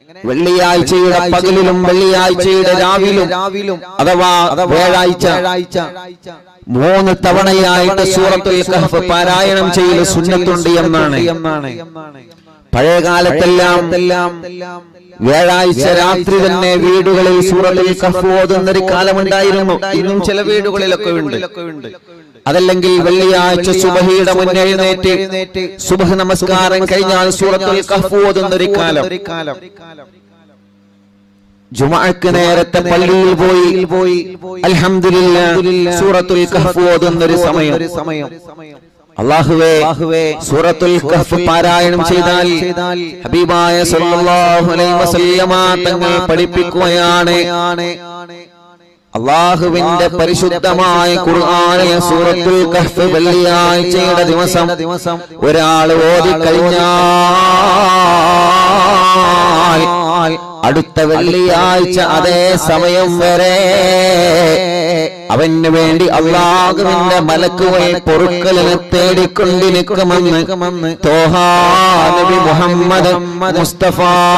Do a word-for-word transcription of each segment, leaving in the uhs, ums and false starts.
വെള്ളിയാഴ്ചയുടെ പകലിലും വെള്ളിയാഴ്ചയുടെ രാവിലും അഥവാ വ്യാഴാഴ്ച മൂന്ന് തവണയായിട്ട് സൂറത്തുൽ കഹ്ഫ് പാരായണം ചെയ്യൽ സുന്നത്തുണ്ട് എന്നാണ്. പഴയ കാലത്തെല്ലാം വ്യാഴാഴ്ച രാത്രി തന്നെ വീടുകളിൽ സൂറത്തുൽ കഹ്ഫ് ഓതുന്ന ഒരു കാലമുണ്ടായിരുന്നു. ഇന്നും ചില വീടുകളിലൊക്കെ ഉണ്ട്. അതല്ലെങ്കിൽ വെള്ളിയാഴ്ച സുബഹിയുടെ മുന്നെഴുന്നേറ്റ് സുബഹ് നമസ്കാരം കഴിഞ്ഞാൽ സൂറത്തുൽ കഹ്ഫ് ഓതുന്ന ഒരു കാലം. ജുമുഅക്ക് നേരത്തെ പള്ളിയിൽ പോയി അൽഹംദുലില്ലാഹ് സൂറത്തുൽ കഹ്ഫ് ഓതുന്ന ഒരു സമയം. അല്ലാഹുവേ സൂറത്തുൽ കഹ്ഫ് പാരായണം ചെയ്താൽ ഹബീബായ സല്ലല്ലാഹു അലൈഹി വസല്ലമ തങ്ങൾ പഠിപ്പിക്കുകയാണ്, അല്ലാഹുവിന്റെ പരിശുദ്ധമായ ഖുർആനിലെ സൂറത്തുൽ കഹ്ഫ് വെള്ളിയാഴ്ചയുടെ ദിവസം ഒരാൾ ഓതിക്കഴിഞ്ഞാൽ അടുത്ത വെള്ളിയാഴ്ച അതേ സമയം വരെ അവന് വേണ്ടി അല്ലാഹുവിന്റെ മലക്കുകൾ പൊറുക്കലിനെ തേടിക്കൊണ്ടിരിക്കുമെന്ന് തോഹാ നബി മുഹമ്മദ് മുസ്തഫ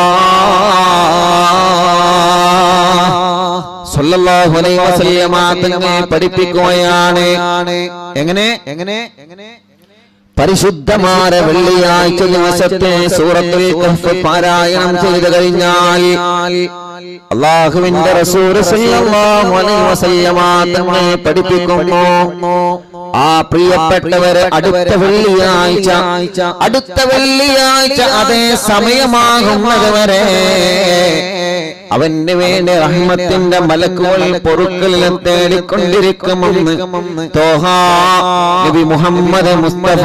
സല്ലല്ലാഹു അലൈഹി വസല്ലമ തങ്ങൾ പഠിപ്പിക്കുകയാണ്. എങ്ങനെ എങ്ങനെ എങ്ങനെ പരിശുദ്ധമായ വെള്ളിയാഴ്ച ദിവസത്തെ സൂറത്തുൽ കഹ്ഫ് പാരായണം ചെയ്തു കഴിഞ്ഞാൽ അല്ലാഹുവിന്റെ റസൂൽ സല്ലല്ലാഹു അലൈഹി വസല്ലമ തങ്ങൾ പഠിപ്പിക്കുന്നു, ആ പ്രിയപ്പെട്ടവരെ അടുത്ത വെള്ളിയാഴ്ച അടുത്ത വെള്ളിയാഴ്ച അതേ സമയമാകുന്നത് വരെ അവന് വേണ്ടി റഹ്മത്തിന്റെ മലക്കുകൾ പൊറുക്കലിനെ തേടിക്കൊണ്ടിരിക്കുമെന്ന് തോഹാ നബി മുഹമ്മദ് മുസ്തഫ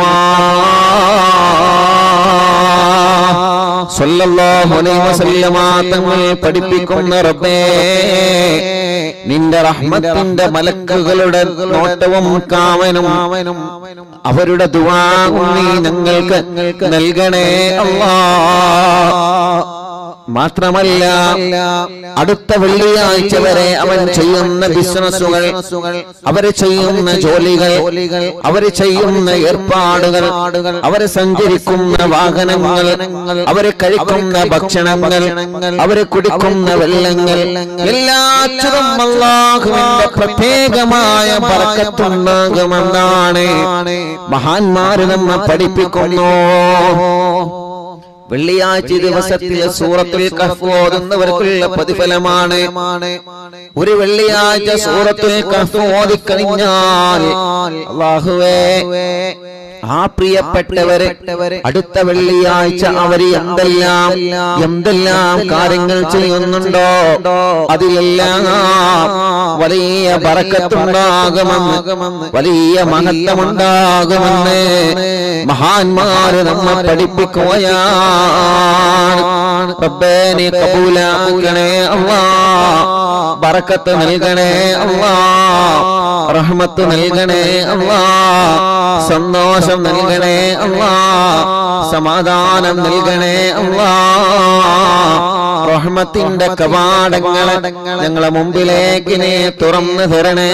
സല്ലല്ലാഹു അലൈഹി വസല്ലമ തങ്ങൾ പഠിപ്പിക്കുന്ന റബ്ബേ, നിന്റെ റഹ്മത്തിന്റെ മലക്കുകളുടെ നോട്ടവും കാവനും അവരുടെ ദുആവും നീ ഞങ്ങൾക്ക് നൽകണേ അല്ലാഹ്. മാത്രമല്ല അടുത്ത വെള്ളിയാഴ്ച വരെ അവൻ ചെയ്യുന്ന ബിസിനസ്സുകൾ, അവര് ചെയ്യുന്ന ജോലികൾ, അവര് ചെയ്യുന്ന ഏർപ്പാടുകൾ, അവര് സഞ്ചരിക്കുന്ന വാഹനങ്ങൾ, അവര് കഴിക്കുന്ന ഭക്ഷണങ്ങൾ, അവര് കുടിക്കുന്ന വെള്ളങ്ങൾ എല്ലാത്തിലും അല്ലാഹുവിന്റെ പ്രത്യേകമായ ബർക്കത്തുണ്ടാകുമെന്നാണ് മഹാന്മാര് നമ്മെ പഠിപ്പിക്കുന്നു. വെള്ളിയാഴ്ച ദിവസത്തിലെ സൂറത്തുൽ കഹ്ഫ് ഓതുന്നവർക്കുള്ള പ്രതിഫലമാണ്. ഒരു വെള്ളിയാഴ്ച സൂറത്തുൽ കഹ്ഫ് ഓതിക്കഴിഞ്ഞാൽ അല്ലാഹുവേ ആ പ്രിയപ്പെട്ടവരെ അടുത്ത വെള്ളിയാഴ്ച അവർ എന്തെല്ലാം എന്തെല്ലാം കാര്യങ്ങൾ ചെയ്യുന്നുണ്ടോ അതിലെല്ലാം വലിയ ബറക്കത്തുണ്ടാകുമെന്ന്, വലിയ മഹത്വമുണ്ടാകുമെന്ന് മഹാന്മാര് നമ്മെ പഠിപ്പിക്കുകയാണ്. റബ്ബേ നീ കബൂലാക്കണേ അല്ലാഹ്, ബറക്കത്ത് നൽകണേ അല്ലാഹ്, റഹ്മത്ത് നൽകണേ അല്ലാഹ്, സന്തോഷം നൽകണേ അല്ലാഹ്, സമാധാനം നൽകണേ അല്ലാഹ്. റഹ്മത്തിന്റെ കവാടങ്ങളെ ഞങ്ങളെ മുമ്പിലേക്ക് നീ തുറന്നു തരണേ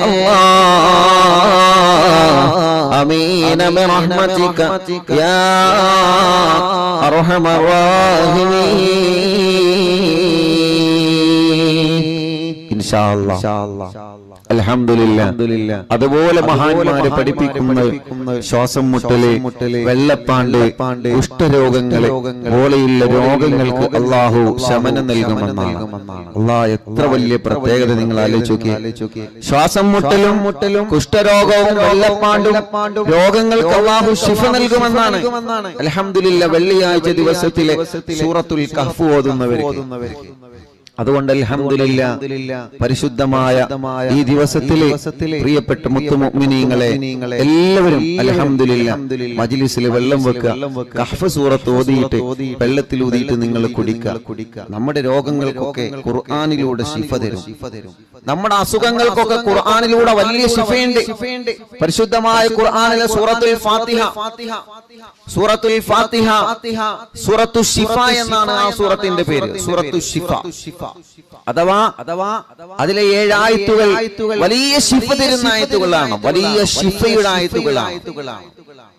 അല്ലാഹ്. ആമീൻ ബിറഹ്മതിക യാ അർഹമർ റഹീമീൻ. ഇൻഷാ അല്ലാഹ് അൽഹംദുലില്ലാഹ്. അതുപോലെ മഹാന്മാര് പഠിപ്പിക്കുന്ന ശ്വാസം മുട്ടല്, വെള്ളപ്പാണ്ട്, കുഷ്ഠരോഗങ്ങള് പോലെയുള്ള രോഗങ്ങൾക്ക് അല്ലാഹു ശമനം നൽകുമെന്നാണ്. അല്ലാഹ് എത്ര വലിയ പ്രത്യേകത നിങ്ങൾ ആലോചിച്ച്. ശ്വാസം മുട്ടലും മുട്ടലും കുഷ്ഠരോഗവും വെള്ളപ്പാണ്ടും രോഗങ്ങൾക്ക് അല്ലാഹു ശിഫ നൽകുമെന്നാണ്. അൽഹംദുലില്ലാഹ് വെള്ളിയാഴ്ച ദിവസത്തിലെ സൂറത്തുൽ കഹ്ഫ് ഓതുന്നവർക്ക്. അതുകൊണ്ട് അൽഹംദുലില്ലാഹ് പരിശുദ്ധമായ ഈ ദിവസത്തിലെ പ്രിയപ്പെട്ട മുത്തുമുഅ്മിനീങ്ങളെ എല്ലാവരും അൽഹംദുലില്ലാഹ് മജ്ലിസിൽ വെള്ളം വെക്കുക, കഹ്ഫ് സൂറത്ത് ഓതിയിട്ട് വെള്ളത്തിൽ ഊതിയിട്ട് നിങ്ങൾ കുടിക്കുക. നമ്മുടെ രോഗങ്ങൾക്കൊക്കെ ഖുർആനിലൂടെ ശിഫ തരും. നമ്മുടെ അസുഖങ്ങൾക്കൊക്കെ ഖുർആനിലൂടെ വലിയ ശിഫയുണ്ട്. പരിശുദ്ധമായ ഖുർആനിലെ സൂറത്തുൽ ഫാത്തിഹ, സൂറത്തുൽ ഫാത്തിഹ സൂറത്തു ശിഫ എന്നാണ് ആ സൂറത്തിന്റെ പേര്. സൂറത്തു ശിഫ അഥവാ അഥവാ അതിലെ ഏഴ് ആയത്തുകൾ വലിയ ശിഫ തരുന്ന ആയത്തുകളാണ്, വലിയ ശിഫയുടെ ആയത്തുകളാണ്.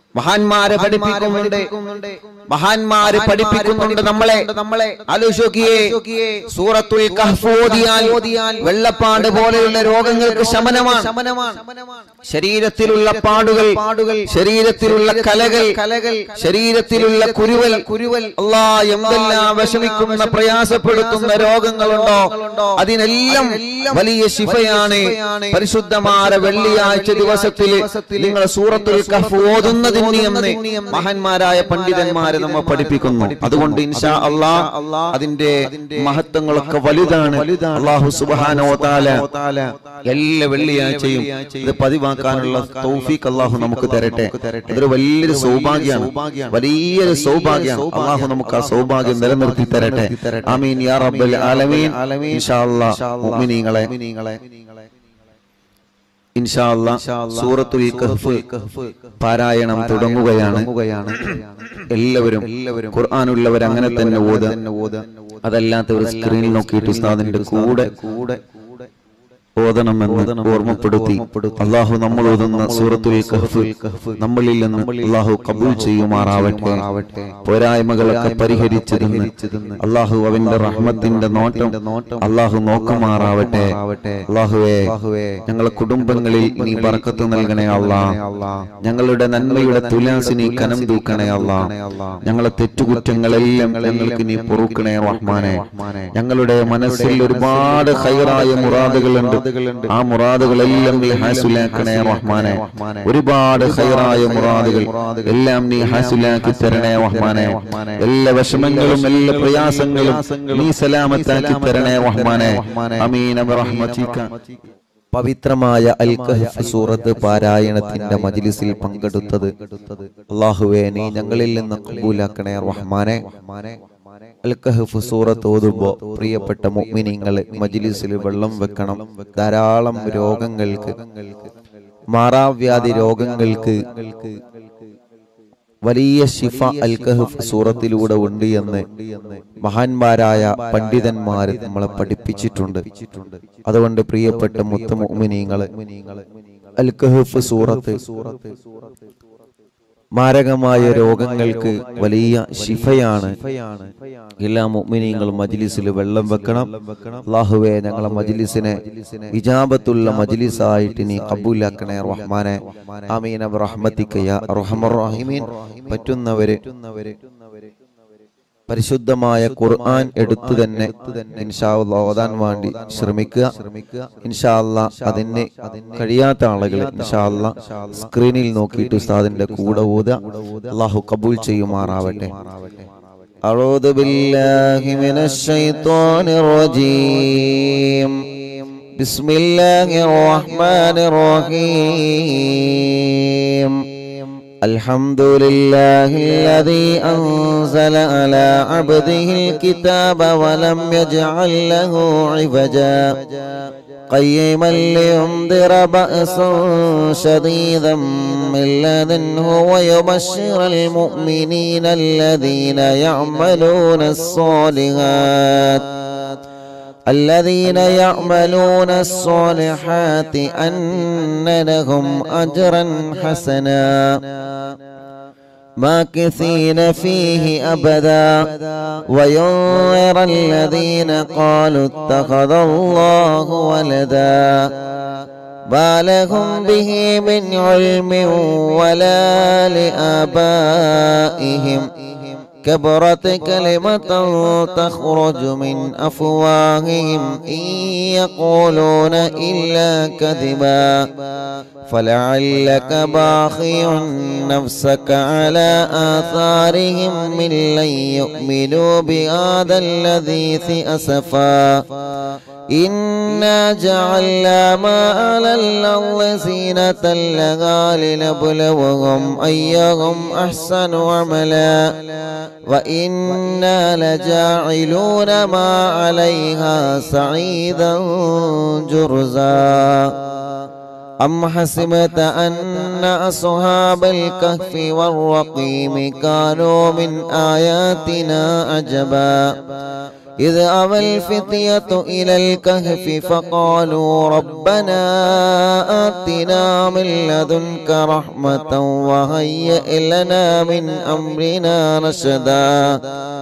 മഹാന്മാരെ പഠിപ്പിക്കുന്നുണ്ട് മഹാന്മാര് പഠിപ്പിക്കുന്നുണ്ട് നമ്മളെ നമ്മളെ ആലോചിക്കേ സൂറത്തുൽ കഹ്ഫ് ഓതിയാൽ വെള്ളപ്പാട് പോലെയുള്ള രോഗങ്ങൾക്ക് ശമനമാണ് ശരീരത്തിലുള്ള പാടുകൾ പാടുകൾ ശരീരത്തിലുള്ള കലകൾ കലകൾ ശരീരത്തിലുള്ള കുരുവൽ കുരുവൽ അല്ലാഹ് എന്തെല്ലാം വിഷമിക്കുന്ന പ്രയാസപ്പെടുത്തുന്ന രോഗങ്ങളുണ്ടോ അതിനെല്ലാം വലിയ ശിഫയാണ് പരിശുദ്ധമായ വെള്ളിയാഴ്ച ദിവസത്തിൽ നിങ്ങൾ സൂറത്തുൽ കഹ്ഫ് ഓതുന്നതിന് മഹാന്മാരായ പണ്ഡിതന്മാരെ നമ്മെ പഠിപ്പിക്കുന്നു. അതുകൊണ്ട് ഇൻഷാ അല്ലാഹ് അതിന്റെ മഹത്വങ്ങളൊക്കെ വലുതാണ്. അല്ലാഹു സുബ്ഹാനഹു വ തആല എല്ലാ വെള്ളിയാഴ്ചയും ഇത് പതിവാക്കാനുള്ള തൗഫീഖ് അല്ലാഹു നമുക്ക് തരട്ടെ. അതൊരു വലിയൊരു സൗഭാഗ്യമാണ്, വലിയൊരു സൗഭാഗ്യമാണ്. അല്ലാഹു നമുക്ക് ആ സൗഭാഗ്യം നിലനിർത്തി തരട്ടെ. ആമീൻ യാ റബ്ബൽ ആലമീൻ. ഇൻഷാ അല്ലാഹ് മുഅ്മിനീങ്ങളെ ഇൻഷാ അല്ലാഹ് സൂറത്തുൽ കഹ്ഫ് പാരായണം തുടങ്ങുകയാണ്. എല്ലാവരും ഖുർആനുള്ളവർ അങ്ങനെ തന്നെ ഓതുക. അതല്ലാത്തവർ സ്ക്രീനിൽ നോക്കിയിട്ട് ഉസ്താദിന്റെ കൂടെ കൂടെ ഓതണമെന്ന് ഓർമ്മപ്പെടുത്തി അല്ലാഹു നമ്മൾ ഓതുന്ന സൂറത്തുൽ കഹ്ഫ് നമ്മളിൽ നിന്ന് അല്ലാഹു കബൂൽ ചെയ്യുമാറാവട്ടെ. പോരായ്മകളൊക്കെ പരിഹരിച്ചതിന് അല്ലാഹു അവന്റെ റഹ്മത്തിന്റെ നോട്ടം അല്ലാഹു നോക്കുമാറാവട്ടെ. അല്ലാഹുവേ ഞങ്ങളുടെ കുടുംബങ്ങളിൽ നീ ബർക്കത്ത് നൽകണേ അല്ലാഹ്. ഞങ്ങളുടെ നന്മയുടെ തുലാസിനി കനം തൂക്കണേ അല്ലാഹ്. ഞങ്ങളുടെ തെറ്റുകുറ്റങ്ങളെല്ലാം ഞങ്ങൾക്ക് നീ പൊറുക്കണേ റഹ്മാനെ. ഞങ്ങളുടെ മനസ്സിൽ ഒരുപാട് ഖൈറായ മുറാദുകളുണ്ട്. ആ മുറാദുകളെല്ലാം നീ ഹാസിലാക്കണേ റഹ്മാനെ. ഒരുപാട് ഖൈറായ മുറാദുകൾ എല്ലാം നീ ഹാസിലാക്കി തരണേ റഹ്മാനെ. എല്ലാ വിഷമങ്ങളും എല്ലാ പ്രയാസങ്ങളും നീ സലാമത്താക്കി തരണേ റഹ്മാനെ. ആമീൻ ബിറഹ്മതിക. പവിത്രമായ അൽ കഹ്ഫ് സൂറത്ത് പാരായണത്തിന്റെ മജ്ലിസിൽ പങ്കെടുത്തത് അല്ലാഹുവേ നീ ഞങ്ങളിൽ നിന്ന് ഖബൂലാക്കണേ റഹ്മാനെ. അൽ കഹ്ഫ് സൂറത്ത് ഓതുമ്പോൾ പ്രിയപ്പെട്ട മുഅ്മിനീങ്ങളെ മജ്ലിസിൽ വെള്ളം വെക്കണം. ധാരാളം രോഗങ്ങൾക്ക് മാറാവ്യാധി രോഗങ്ങൾക്ക് വലിയ ശിഫ അൽ കഹ്ഫ് സൂറത്തിലൂടെ ഉണ്ട് എന്ന് മഹാന്മാരായ പണ്ഡിതന്മാർ നമ്മളെ പഠിപ്പിച്ചിട്ടുണ്ട്. അതുകൊണ്ട് പ്രിയപ്പെട്ട മുത്ത മുഅ്മിനീങ്ങളെ അൽ കഹ്ഫ് സൂറത്ത് മാരകമായ രോഗങ്ങൾക്ക് വലിയ ശിഫയാണ്. എല്ലാ മുഅ്മിനീങ്ങളും മജ്ലിസിൽ വെള്ളം വെക്കണം. അല്ലാഹുവേ ഞങ്ങളെ മജ്ലിസിനെ ഇജാബത്തുള്ള മജ്ലിസായിട്ട് നീ ഖബൂലാക്കണേ റഹ്മാനെ. ആമീൻ ബിറഹ്മതിക യാ അർഹമർ റഹീമീൻ. പറ്റുന്നവരെ പരിശുദ്ധമായ ഖുർആൻ എടുത്തു തന്നെ ഇൻഷാ അല്ലാഹ് ഓതാൻ വേണ്ടി ശ്രമിക്കുക. ഇൻഷാ അല്ലാഹ് അതിന് കഴിയാത്ത ആളുകൾ ഇൻഷാ അല്ലാഹ് സ്ക്രീനിൽ നോക്കിയിട്ട് ഉസ്താദിന്റെ കൂടെ ഓതുക. അല്ലാഹു കബൂൽ ചെയ്യുമാറാവട്ടെ. അഊദു ബില്ലാഹി മിനശ് ശൈത്വാനിർ റജീം. ബിസ്മില്ലാഹിർ റഹ്മാനിർ റഹീം. الحمد لله الذي أنزل على عبده الكتاب ولم يجعل له عوجا قيما لينذر بأسا شديدا من لدنه ويبشر المؤمنين الذين يعملون الصالحات الذين يعملون الصالحات أن لهم أجرا حسنا ماكثين فيه أبدا وينذر الذين قالوا اتخذ الله ولدا ما لهم به من علم ولا لآبائهم كبرت كلمة تخرج من أفواههم إن يقولون إلا كذبا فلعلك باخع نفسك على آثارهم من لن يؤمنوا بهذا الحديث أسفا إنا جعلنا ما على الأرض زينة لها لنبلوهم أيهم أحسن عملا وإنا لجاعلون ما عليها صعيدا جرزا أم حسبت أن أصحاب الكهف والرقيم كانوا من آياتنا عجبا إذ أوى الفتية إلى الكهف فقالوا ربنا آتنا من لدنك رحمة وهيئ لنا من أمرنا رشدا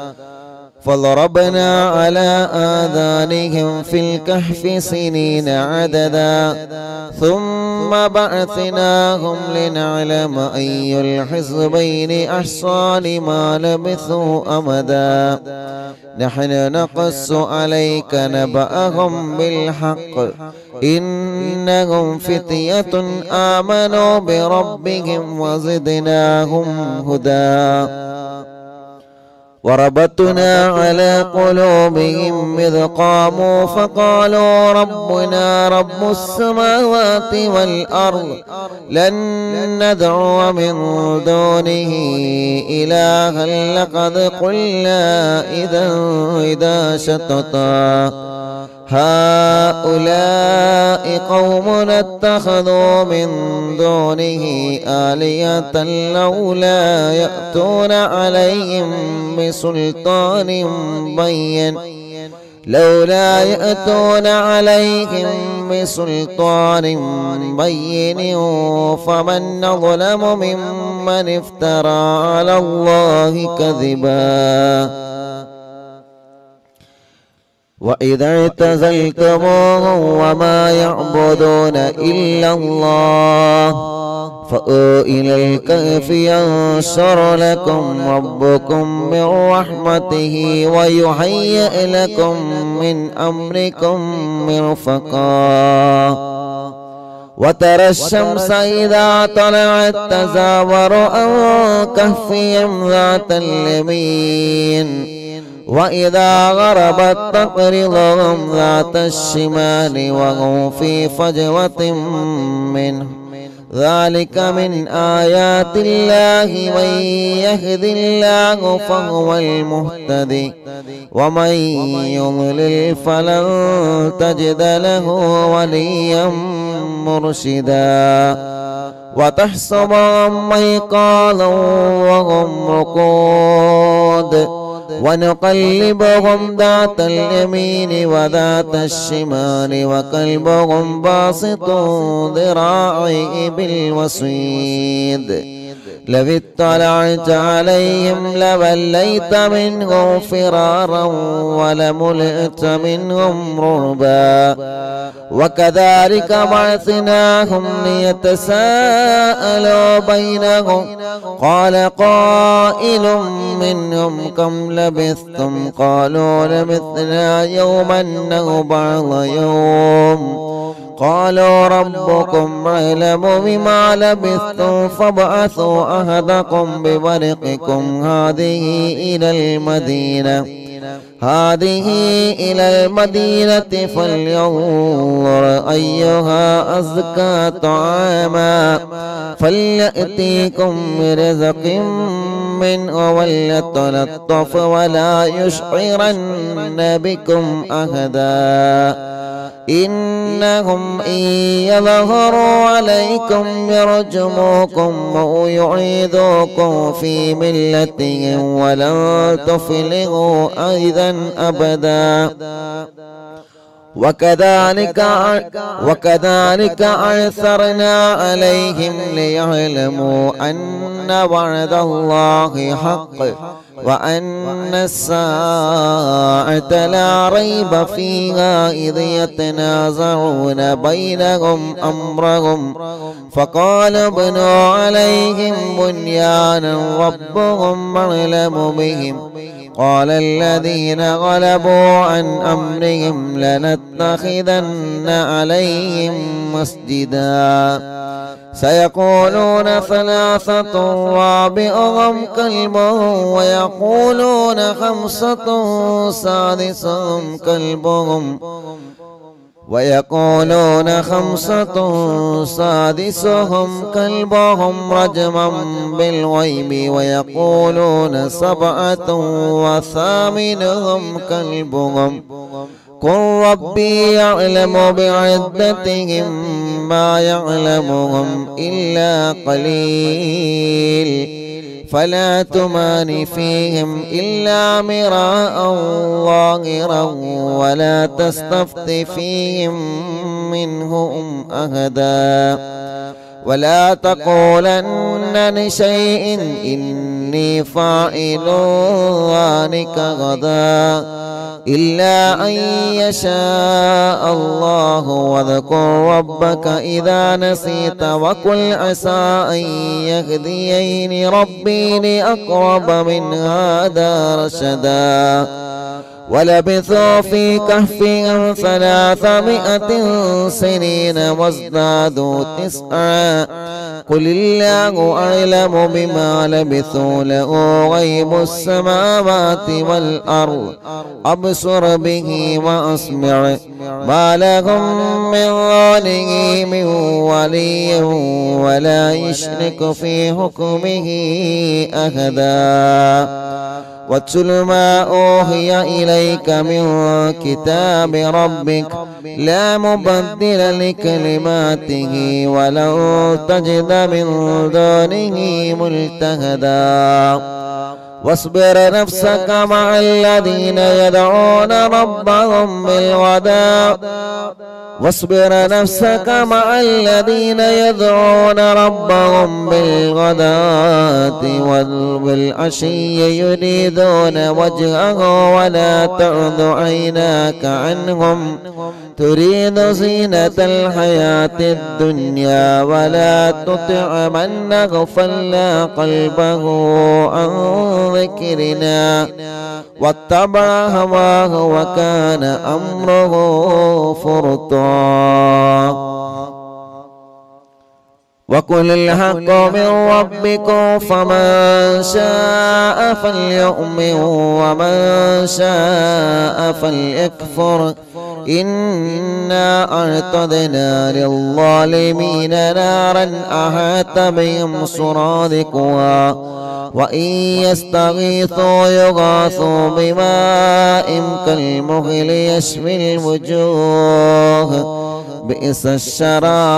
فضربنا على آذانهم في الكهف سنين عددا ثم بعثناهم لنعلم أي الحزبين أحصى لما لبثوا أمدا نحن نقص عليك نبأهم بالحق إنهم فتية آمنوا بربهم وزدناهم هدى وربطنا على قلوبهم إذ قاموا فقالوا ربنا رب السماوات والأرض لن ندعو من دونه إلها لقد قلنا إذا إذا شططا هؤلاء قومنا اتخذوا من دونه آلهة لولا يأتون عليهم بسلطان بين لولا يأتون عليهم بسلطان بين فمن أظلم ممن افترى على الله كذبا وإذا اعتزلتموهم وما يعبدون إلا الله فأووا إلى الكهف ينشر لكم ربكم من رحمته ويهيئ لكم من أمركم مرفقا وترى الشمس إذا طلعت تزاور عن كهفهم ذات اليمين وإذا غربت تقرضهم ذات الشمال وهم في فجوة منه ذلك من آيات الله من يهد الله فهو المهتدي ومن يضلل فلن تجد له وليا مرشدا وتحسبهم أيقاظا وهم رقود ونقلبهم ذات اليمين وذات الشمال وكلبهم باسط ذراعيه بالوصيد لو اطلعت عليهم لوليت منهم فرارا ولملئت منهم رعبا وكذلك بعثناهم ليتساءلوا بينهم قال قائل منهم كم لبثتم قالوا لبثنا يوما أو بعض يوم قالوا ربكم أعلم بما لبثتم فابعثوا أحدكم بورقكم هذه إلى المدينة هذه إلى المدينة فلينظر أيها أزكى طعاما فليأتيكم برزق منه وليتلطف ولا يشعرن بكم أحدا إنهم إن يظهروا عليكم يرجموكم أو يعيدوكم في ملتهم ولن تفلحوا أيضا أبدا وكذلك وكذلك أعثرنا عليهم ليعلموا أن وعد الله حق وأن الساعة لا ريب فيها إذ يتنازعون بينهم أمرهم فقال ابنوا عليهم بنيانا ربهم أعلم بهم قال الذين غلبوا عن أمرهم لنتخذن عليهم مسجدا سيقولون ثلاثة رابعهم كلبهم ويقولون خمسة سادسهم كلبهم ويقولون خمسة سادسهم كلبهم رجما بالغيب ويقولون سبعة وثامنهم كلبهم قل ربي يعلم بعدتهم ما يعلمهم إلا قليل فلا تمار فيهم إلا مراء ظاهرا ولا تستفت فيهم منهم أحدا ولا تقولن لشيء إني فاعل ذلك غدا إلا أن يشاء الله واذكر ربك إذا نسيت وقل عسى أن يهديني ربي لأقرب من هذا رشدا ولبثوا في كهفهم ثلاثمائة سنين وازدادوا تسعا قل الله أعلم بما لبثوا له غيب السماوات والأرض أبصر به وأسمع ما لهم من ظالمه من ولي ولا يشرك في حكمه أحدا واتل ما أوحي إليك من كتاب ربك لا مبدل لكلماته ولن تجد من دونه ملتهدا واصبر نفسك مع الذين يدعون ربهم بالغداة واصبر نفسك مع الذين يدعون ربهم بالغداة والعشي يريدون وجهه ولا تعد عيناك عنهم تريد زينة الحياة الدنيا ولا تطع من أغفلنا قلبه عن ذكرنا واتبع هواه وكان أمره فرطا وقل الحق من ربكم فمن شاء فليؤمن ومن شاء فليكفر إنا أعتدنا للظالمين نارا أحاط بهم سرادقها وإن يستغيثوا يغاثوا بماء كالمهل يشوي الوجوه بئس الشراب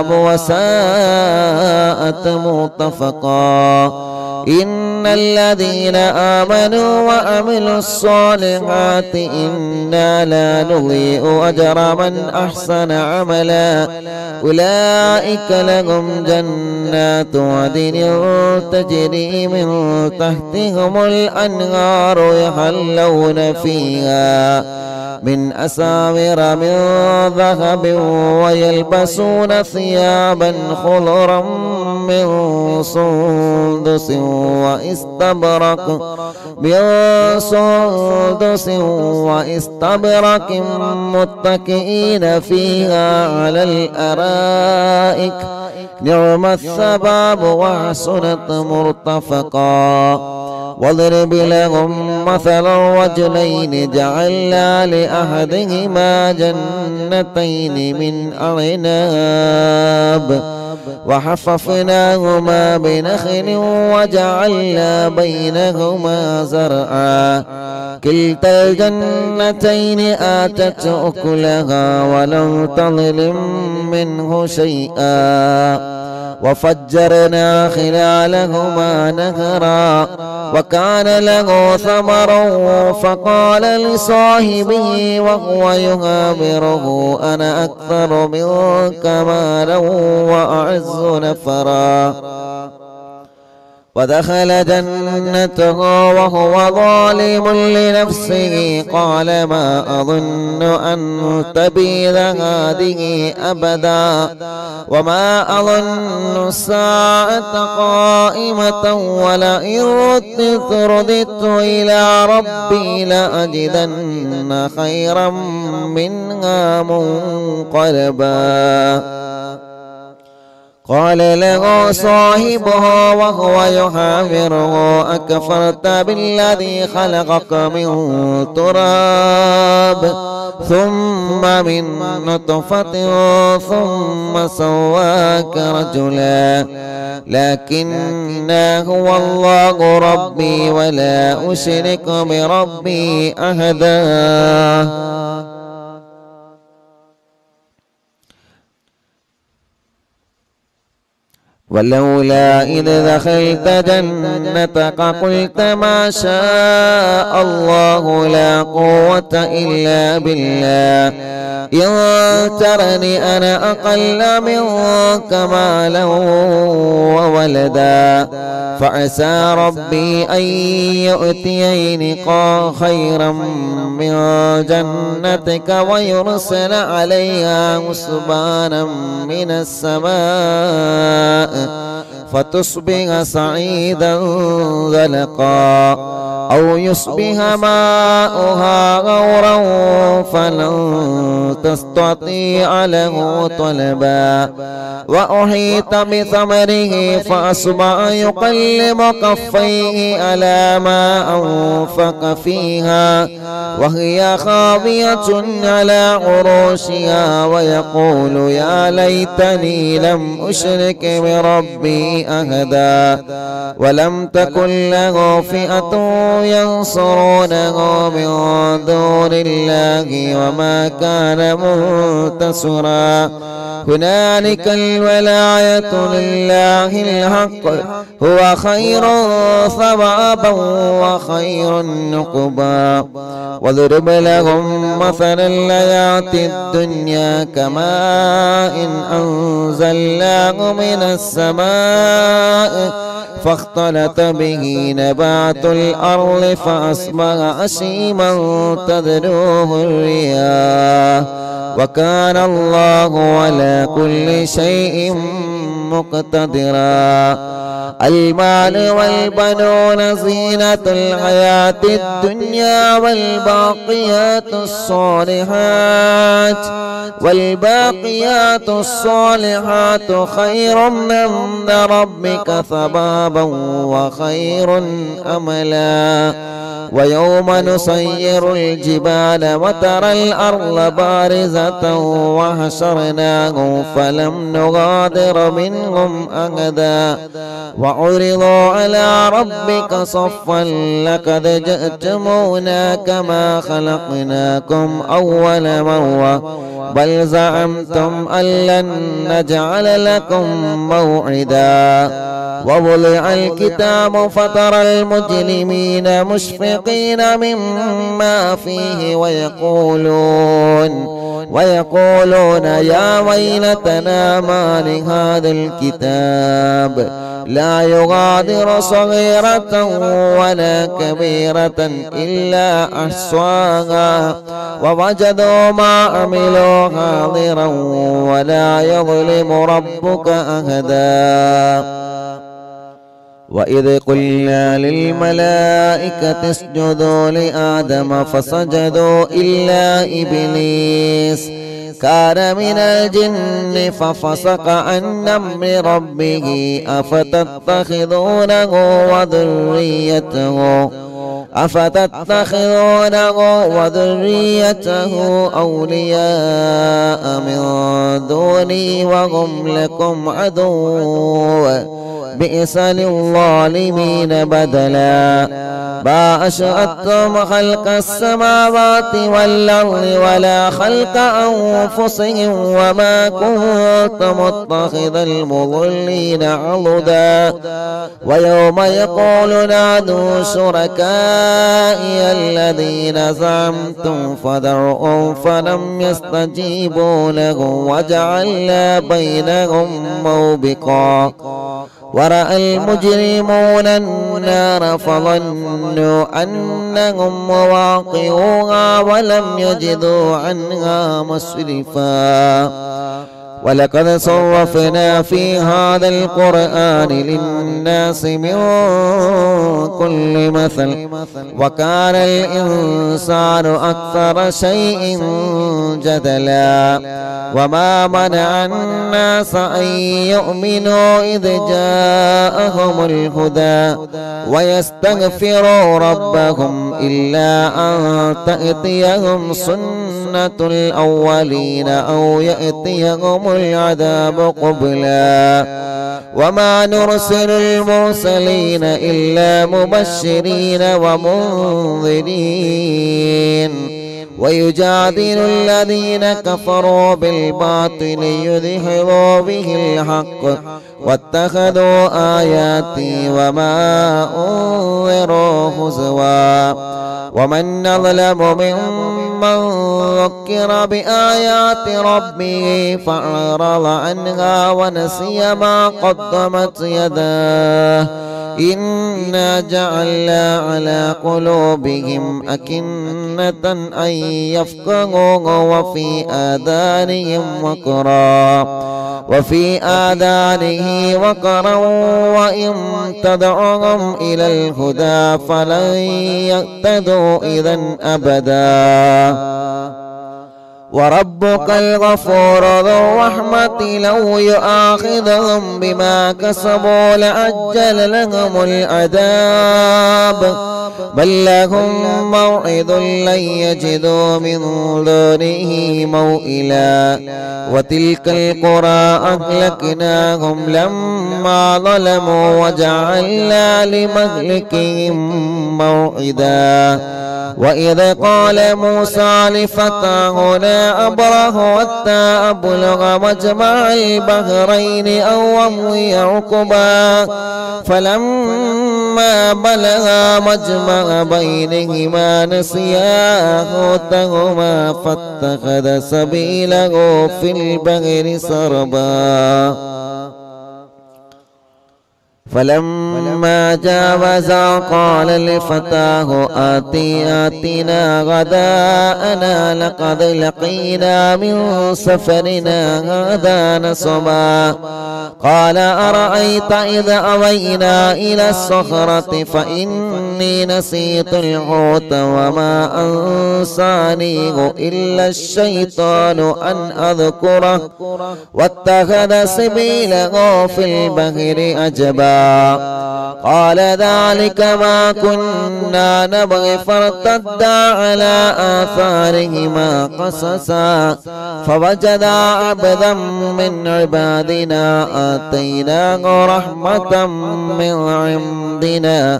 وساءت مرتفقا إن الذين آمنوا وعملوا الصالحات إنا لا نضيع أجر من أحسن عملا أولئك لهم جنات عدن تجري من تحتهم الأنهار يحلون فيها من أساور من ذهب ويلبسون ثيابا خضرا من سندس واستبرق من سندس واستبرق متكئين فيها على الأرائك نعم الثواب وحسنت مرتفقا واضرب لهم مثل الرجلين جعلنا لأحدهما جنتين من أعناب وحففناهما بنخل وجعلنا بينهما زرعا كلتا الجنتين آتت أكلها ولم تظلم منه شيئا وفجرنا خلالهما نهرا وكان له ثمر فقال لصاحبه وهو يهابره أنا أكثر منك مالا وأعز نفرا ودخل جنته وهو ظالم لنفسه قال ما أظن أن تبيد هذه أبدا وما أظن الساعة قائمة ولئن رددت رددت إلى ربي لأجدن خيرا منها منقلبا قال له صاحبه وهو يحاوره أكفرت بالذي خلقك من تراب ثم من نطفة ثم سواك رجلا لكن هو الله ربي ولا أشرك بربي أحدا. ولولا إذ دخلت جنتك قلت ما شاء الله لا قوة إلا بالله إن ترني أنا أقل منك مالا وولدا فعسى ربي أن يؤتيني خيرا من جنتك ويرسل عليها حسبانا من السماء فتصبح صعيدا زلقا أو يصبح ماؤها غورا فلن تستطيع له طلبا وأحيط بثمره فأصبح يقلب كفيه على ما أنفق فيها وهي خاوية على عروشها ويقول يا ليتني لم أشرك بربي أحدا ولم تكن له فئة ينصرونه من دون الله وما كان منتصرا هنالك الولاية لله الحق هو خير ثوابا وخير نقبا واضرب لهم مثل الحياة الدنيا كماء أنزلناه من السماء فاختلط به نبات الأرض فأصبح هشيما تذروه الرياح وكان الله على كل شيء مقتدرا المال والبنون زينة الحياة الدنيا والباقيات الصالحات والباقيات الصالحات خير عند ربك ثوابا وخير أملا ويوم نسير الجبال وترى الأرض بارزة وحشرناهم فلم نغادر منهم أحدا وعرضوا على ربك صفا لقد جئتمونا كما خلقناكم أول مرة بل زعمتم أن لن نجعل لكم موعدا ووضع الكتاب فترى المجرمين مشفقين مما فيه ويقولون ويقولون يا ويلتنا ما لهذا الكتاب لا يغادر صغيرة ولا كبيرة إلا أحصاها ووجدوا ما عملوا حاضرا ولا يظلم ربك أحدا وإذ قلنا للملائكة اسجدوا لآدم فسجدوا إلا إبليس كان من الجن ففسق عن أمر ربه أفتتخذونه وذريته أفتتخذونه وذريته أولياء من دوني وهم لكم عدو بئس للظالمين بدلا ما أشهدتم خلق السماوات والأرض ولا خلق أنفسهم وما كنت متخذ المضلين عضدا ويوم يقول نادوا شركائي الذين زعمتم فدعوهم فلم يستجيبوا لهم وجعلنا بينهم موبقا ورأى المجرمون النار فظنوا أنهم مواقعوها ولم يجدوا عنها مصرفا ولقد صرفنا في هذا القرآن للناس من كل مثل وكان الإنسان أكثر شيء جدلا وما منع الناس أن يؤمنوا إذ جاءهم الهدى ويستغفروا ربهم إلا أن تأتيهم سنة الأولين أو يأتيهم العذاب قبلا وما نرسل المرسلين إلا مبشرين ومنذرين ويجادل الذين كفروا بالباطل ليدحضوا به الحق واتخذوا آياتي وما أنذروا هزوا ومن أظلم ممن ذكر بآيات ربه فأعرض عنها ونسي ما قدمت يداه إنا جعلنا على قلوبهم أكنة أن يفقهوه وفي آذانهم وقرا وفي آذانه وقرا وإن تدعوهم إلى الهدى فلن يهتدوا إذا أبدا وربك الغفور ذو الرحمة لو يؤاخذهم بما كسبوا لعجل لهم العذاب بل لهم موعد لن يجدوا من دونه موئلا وتلك القرى أهلكناهم لما ظلموا وجعلنا لمهلكهم موعدا وإذ قال موسى لفتاه لا أبره حتى أبلغ مجمع البحرين أو أمضي عقبا فلما بلغا مجمع بينهما نسيا حوتهما فاتخذ سبيله في البحر سربا فلما جاوزا قال لفتاه آتي آتنا غداءنا لقد لقينا من سفرنا هذا نصبا قال أرأيت إذا أوينا إلى الصخرة فإني نسيت الحوت وما أنسانيه إلا الشيطان أن أذكره واتخذ سبيله في البحر أجبا قال ذلك ما كنا نبغي فارتدا على آثارهما قصصا فوجدا عبدا من عبادنا آتيناه رحمة من عندنا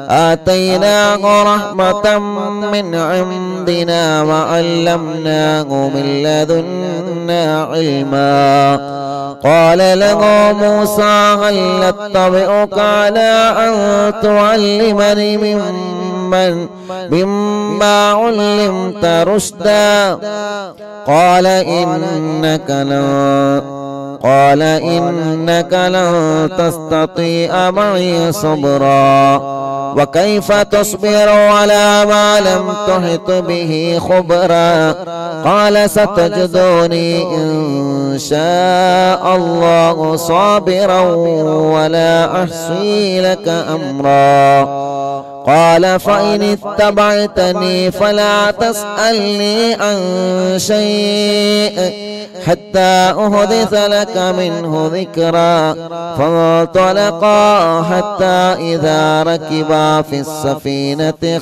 آتيناه رحمة من عندنا وعلمناه من لدنا علما قال له موسى هل أتبعك على أن تعلمني ممن مما علمت رشدا قال إنك لن قال إنك لن تستطيع معي صبرا وكيف تصبر على ما لم تحط به خبرا قال ستجدوني إن شاء الله صابرا ولا أحصي لك أمرا قال فإن اتبعتني فلا تسألني عن شيء حتى أحدث لك منه ذكرا فانطلقا حتى إذا ركبا في السفينة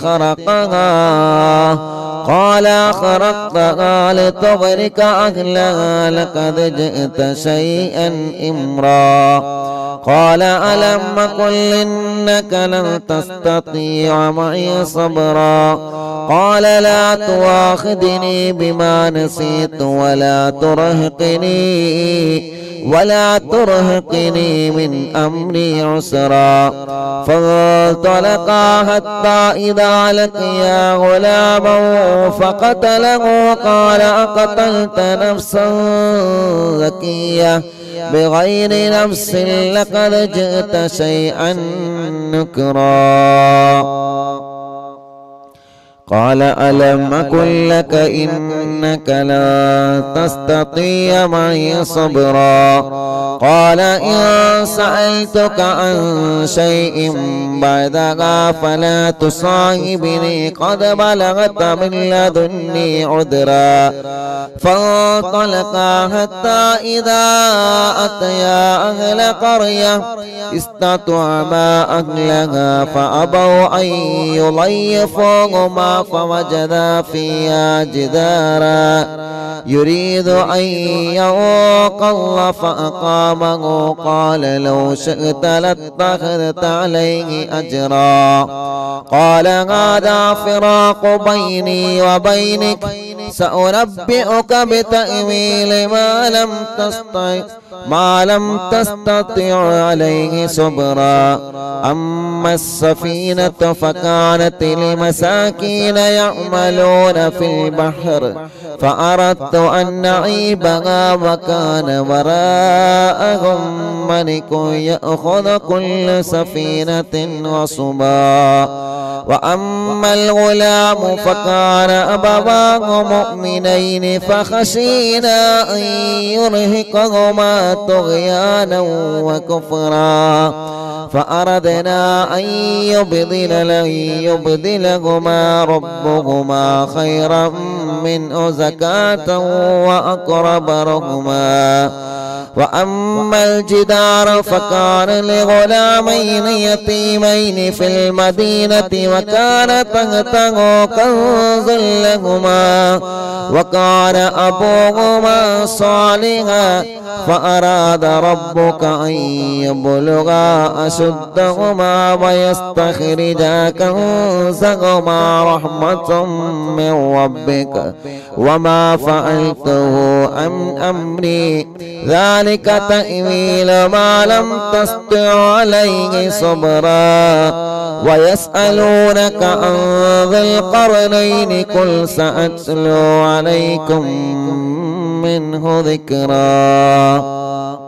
خرقها قال خرقتها لتغرق أهلها لقد جئت شيئا إمرا قال ألم قل إنك لن تستطيع معي صبرا قال لا تواخذني بما نسيت ولا ترهقني ولا ترهقني من أمري عسرا فانطلقا حتى إذا لقيا غلاما فقتله قال أقتلت نفسا زكية بغير نفس لقد جئت شيئا نكرا قال ألم أقل لك إنك لا تستطيع معي صبرا قال إن سألتك عن شيء بعدها فلا تصاحبني قد بلغت من لدني عذرا فانطلقا حتى إذا أتيا أهل قرية استطعما أهلها فأبوا أن يضيفوهما فوجد فيها جدارا يريد أن ينقض فأقامه قال لو شئت لاتخذت عليه أجرا قال هذا فراق بيني وبينك سأنبئك بتأويل ما لم تستطع ما لم تستطع عليه صبرا أما السفينة فكانت لمساكين يعملون في البحر فأردت أن نعيبها وكان وراءهم ملك يأخذ كل سفينة غصبا وأما الغلام فكان أبواه مؤمنين فخشينا أن يرهقهما طغيانا وكفرا فأردنا أن يبدل يبدلهما ربهما خيرا منه زكاة وأقرب رحما وأما الجدار فكان لغلامين يتيمين في المدينة وكان تحته كنز لهما وكان أبوهما صالحا فأراد ربك أن يبلغا أشدهما ويستخرجا كنزهما رحمة من ربك وما فعلته عن أمري ذلك تأويل ما لم تستطع عليه صبرا ويسألونك عن ذي القرنين قل سأتلو عليكم منه ذكرا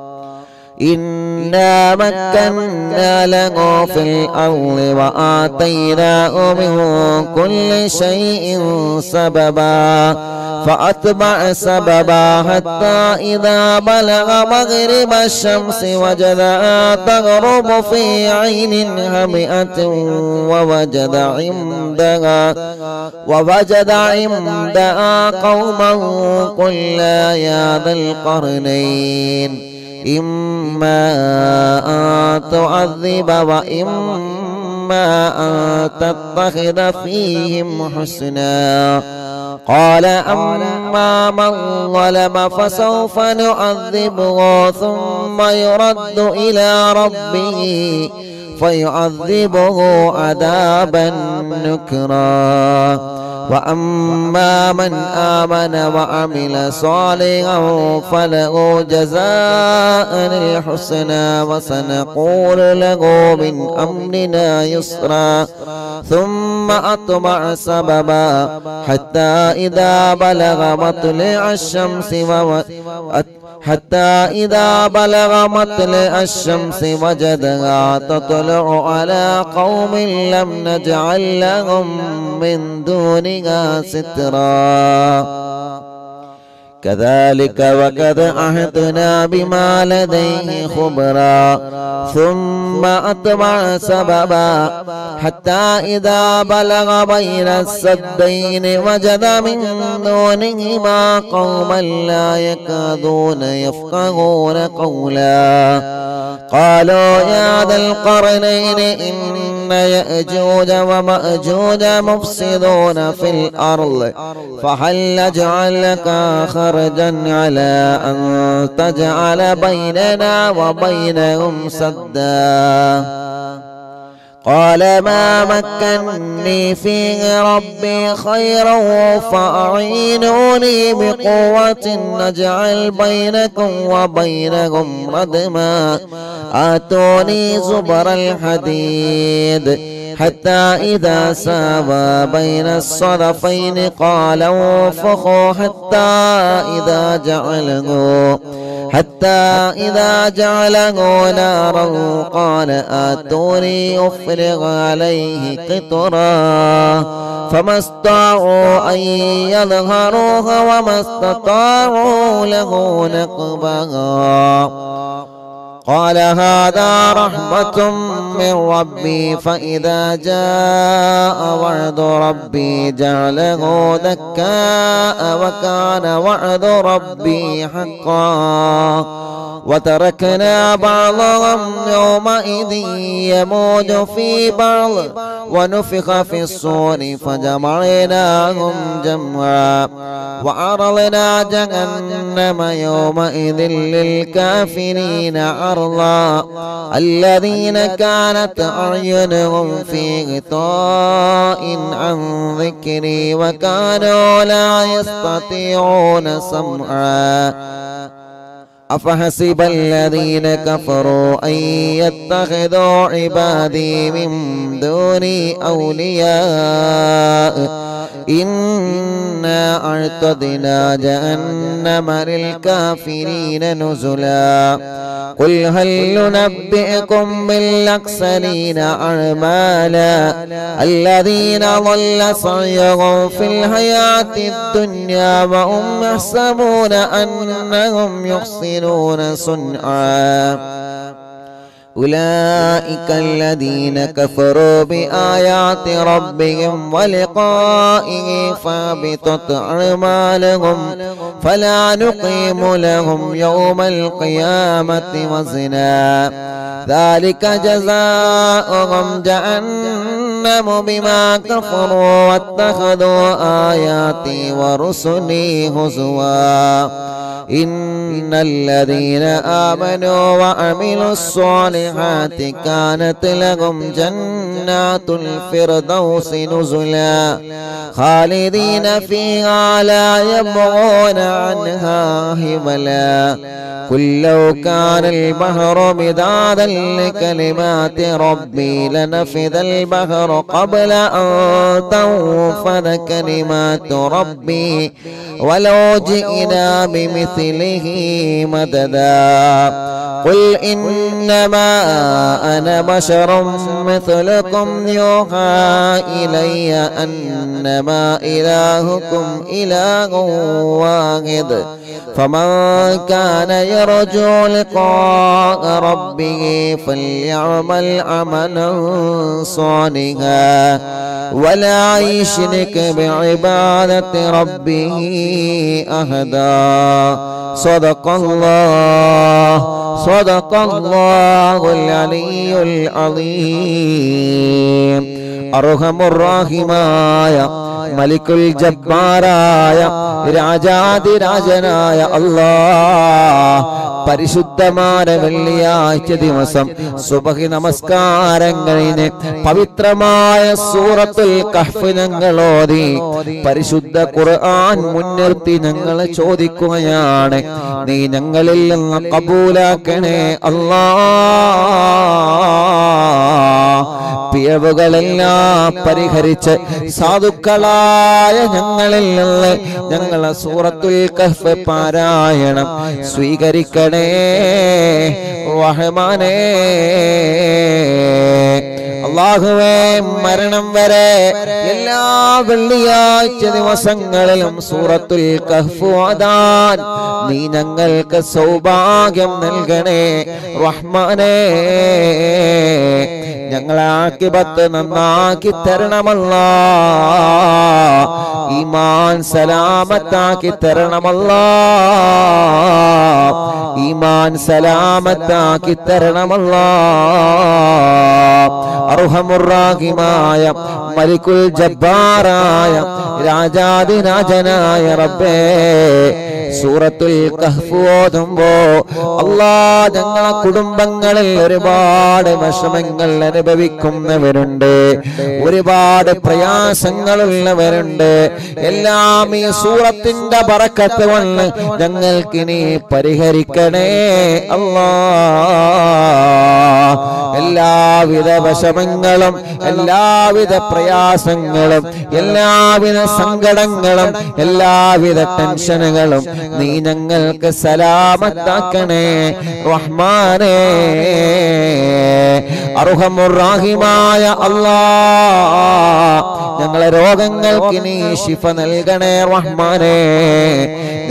إنا مكنا له في الأرض وآتيناه من كل شيء سببا فأتبع سببا حتى إذا بلغ مغرب الشمس وجدها تغرب في عين هامئة ووجد عندها ووجد عندها قوما قلنا يا ذا القرنين إما أن تعذب وإما أن تتخذ فيهم حسنا قال أما من ظلم فسوف نعذبه ثم يرد إلى ربه فيعذبه عذابا نكرا وأما من آمن وعمل صالحا فله جزاء الحسنى وسنقول له من أمرنا يسرا ثم أتبع سببا حتى إذا بلغ مطلع الشمس و حتى إذا بلغ مطلع الشمس وجدها تطلع على قوم لم نجعل لهم من دونها سترا كذلك وقد عهدنا بما لديه خبرا ثم أتبع سببا حتى إذا بلغ بين السدين وجد من دونهما قوما لا يكادون يفقهون قولا قالوا يا ذا القرنين إن يأجوج ومأجوج مفسدون في الأرض فهل نجعل لك خرجا على أن تجعل بيننا وبينهم سدا قال ما مكنني فيه ربي خيرا فأعينوني بقوة نجعل بينكم وبينهم ردما آتوني زبر الحديد حتى إذا ساوى بين الصدفين قال انفخوا حتى إذا جعله حتى إذا جعله نارا قال آتوني أفرغ عليه قطرا فما استطاعوا أن يظهروها وما استطاعوا له نقبا قال هذا رحمة من ربي فإذا جاء وعد ربي جعله دكاء وكان وعد ربي حقا وتركنا بعضهم يومئذ يموج في بعض ونفخ في الصور فجمعناهم جمعا وعرضنا جهنم يومئذ للكافرين عرضا الذين كانت أعينهم في غطاء عن ذكري وكانوا لا يستطيعون سمعا أفحسب الذين كفروا أن يتخذوا عبادي من دوني أولياء إنا أعتدنا جهنم للكافرين نزلا قل هل ننبئكم بالأخسرين أعمالا الذين ضل سعيهم في الحياة الدنيا وهم يحسبون أنهم يحسنون صنعا أولئك الذين كفروا بآيات ربهم ولقائه فابطت أعمالهم فلا نقيم لهم يوم القيامة وزنا ذلك جزاؤهم جهنم بما كفروا واتخذوا آياتي ورسلي هزوا إن الذين آمنوا وعملوا الصالحات كانت لهم جنات الفردوس نزلا خالدين فيها لا يبغون عنها حولا قل لو كان البحر مدادا لكلمات ربي لنفذ البحر قبل أن تنفذ كلمات ربي ولو جئنا بمثله مددا قل إنما أنا بشر مثلكم يوحى إلي أنما إلهكم إله واحد فمن كان يرجو لقاء ربه فليعمل عملا صالحا ولا يشرك بعبادة ربه أحدا صدق الله صدق الله العلي العظيم أرحم الراحمين ملك الجباراയ രാജാതിരാജനായ അല്ലാഹ് പരിശുദ്ധമായ വെള്ളിയാഴ്ച ദിവസം സുബ്ഹി നമസ്കാരം കഴിഞ്ഞ് പവിത്രമായ സൂറത്തുൽ കഹ്ഫ് ഞങ്ങൾ ഓതി പരിശുദ്ധ ഖുർആൻ മുൻനിർത്തി ഞങ്ങൾ ചോദിക്കുകയാണ് നീ ഞങ്ങളിൽ നിന്ന് കബൂലാക്കണേ അല്ലാഹ് പിഴവുകളെല്ലാം പരിഹരിച്ച് സാധുക്കളായ ഞങ്ങളിൽ നിന്ന് ഞങ്ങളെ സൂറത്തുൽ കഹ്ഫ് പാരായണം സ്വീകരിക്കണേ റഹ്മാനേ അല്ലാഹുവേ മരണം വരെ എല്ലാ വെള്ളിയാഴ്ച ദിവസങ്ങളിലും സൂറത്തുൽ കഹ്ഫ് ഓതാൻ നീ ഞങ്ങൾക്ക് സൗഭാഗ്യം നൽകണേ റഹ്മാനേ ഞങ്ങളെ ആഖിബത്ത് നന്നാക്കി തരണമല്ലാഹ് ഈമാൻ സലാമത്താക്കി തരണമല്ലാഹ് ഈമാൻ സലാമത്താക്കി തരണമല്ലാഹ് അർഹമുർ റഹീമായ മലിക്കുൽ ജബ്ബാറായ രാജാധിരാജനായ റബ്ബേ സൂറത്തുൽ കഹ്ഫ് ഓതുമ്പോ അല്ലാഹ് ഞങ്ങളെ കുടുംബങ്ങളിൽ ഒരുപാട് വിഷമങ്ങൾ അനുഭവിക്കുന്നവരുണ്ട് ഒരുപാട് പ്രയാസങ്ങളുള്ളവരുണ്ട് എല്ലാം ഈ സൂറത്തിന്റെ ബറക്കത്ത് കൊണ്ട് ഞങ്ങൾക്ക് നീ പരിഹരിക്കണേ അല്ലാഹ് എല്ലാവിധ വിഷമങ്ങളും എല്ലാവിധ പ്രയാസങ്ങളും എല്ലാവിധ സങ്കടങ്ങളും എല്ലാവിധ ടെൻഷനുകളും നീ ഞങ്ങൾക്ക് സലാമത്താക്കണേ റഹ്മാനേ അർഹമുർ റഹീമായ അല്ലാഹ് ഞങ്ങളെ രോഗങ്ങൾക്ക് നീ ശിഫ നൽകണേ റഹ്മാനേ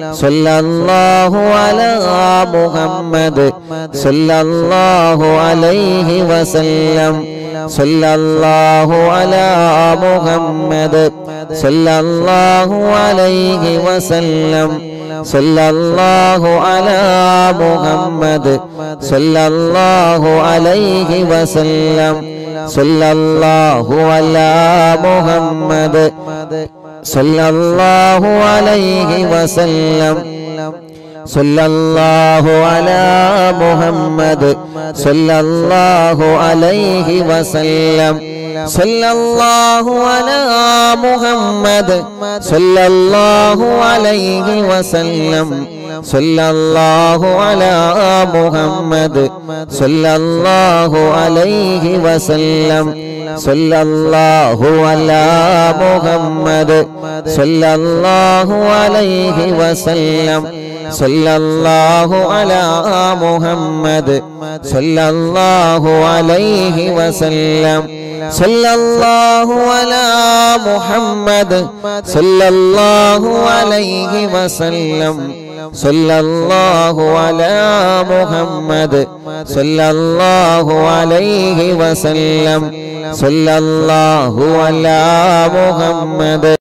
സല്ലല്ലാഹു അലാ മുഹമ്മദ് സല്ലല്ലാഹു അലൈഹി വസല്ലം സല്ലല്ലാഹു അലാ മുഹമ്മദ് സല്ലല്ലാഹു അലൈഹി വസല്ലം സല്ലല്ലാഹു അലാ മുഹമ്മദ് സല്ലല്ലാഹു അലൈഹി വസല്ലം സല്ലല്ലാഹു അലാ മുഹമ്മദ് സല്ലല്ലാഹു അലൈഹി വസല്ലം സല്ലല്ലാഹു അലാ മുഹമ്മദ് സല്ലല്ലാഹു അലൈഹി വസല്ലം സല്ലല്ലാഹു അലാ മുഹമ്മദ് സല്ലല്ലാഹു അലൈഹി വസല്ലം സല്ലല്ലാഹു അലാ മുഹമ്മദ് സല്ലല്ലാഹു അലൈഹി വസല്ലം സല്ലല്ലാഹു അലാ മുഹമ്മദ് സല്ലല്ലാഹു അലൈഹി വസല്ലം സല്ലല്ലാഹു അലാ മുഹമ്മദ് സല്ലല്ലാഹു അലൈഹി വസല്ലം സല്ലല്ലാഹു അലാ മുഹമ്മദ് സല്ലല്ലാഹു അലൈഹി വസല്ലം സല്ലല്ലാഹു അലാ മുഹമ്മദ് സല്ലല്ലാഹു അലൈഹി വസല്ലം സല്ലല്ലാഹു അലാ മുഹമ്മദ്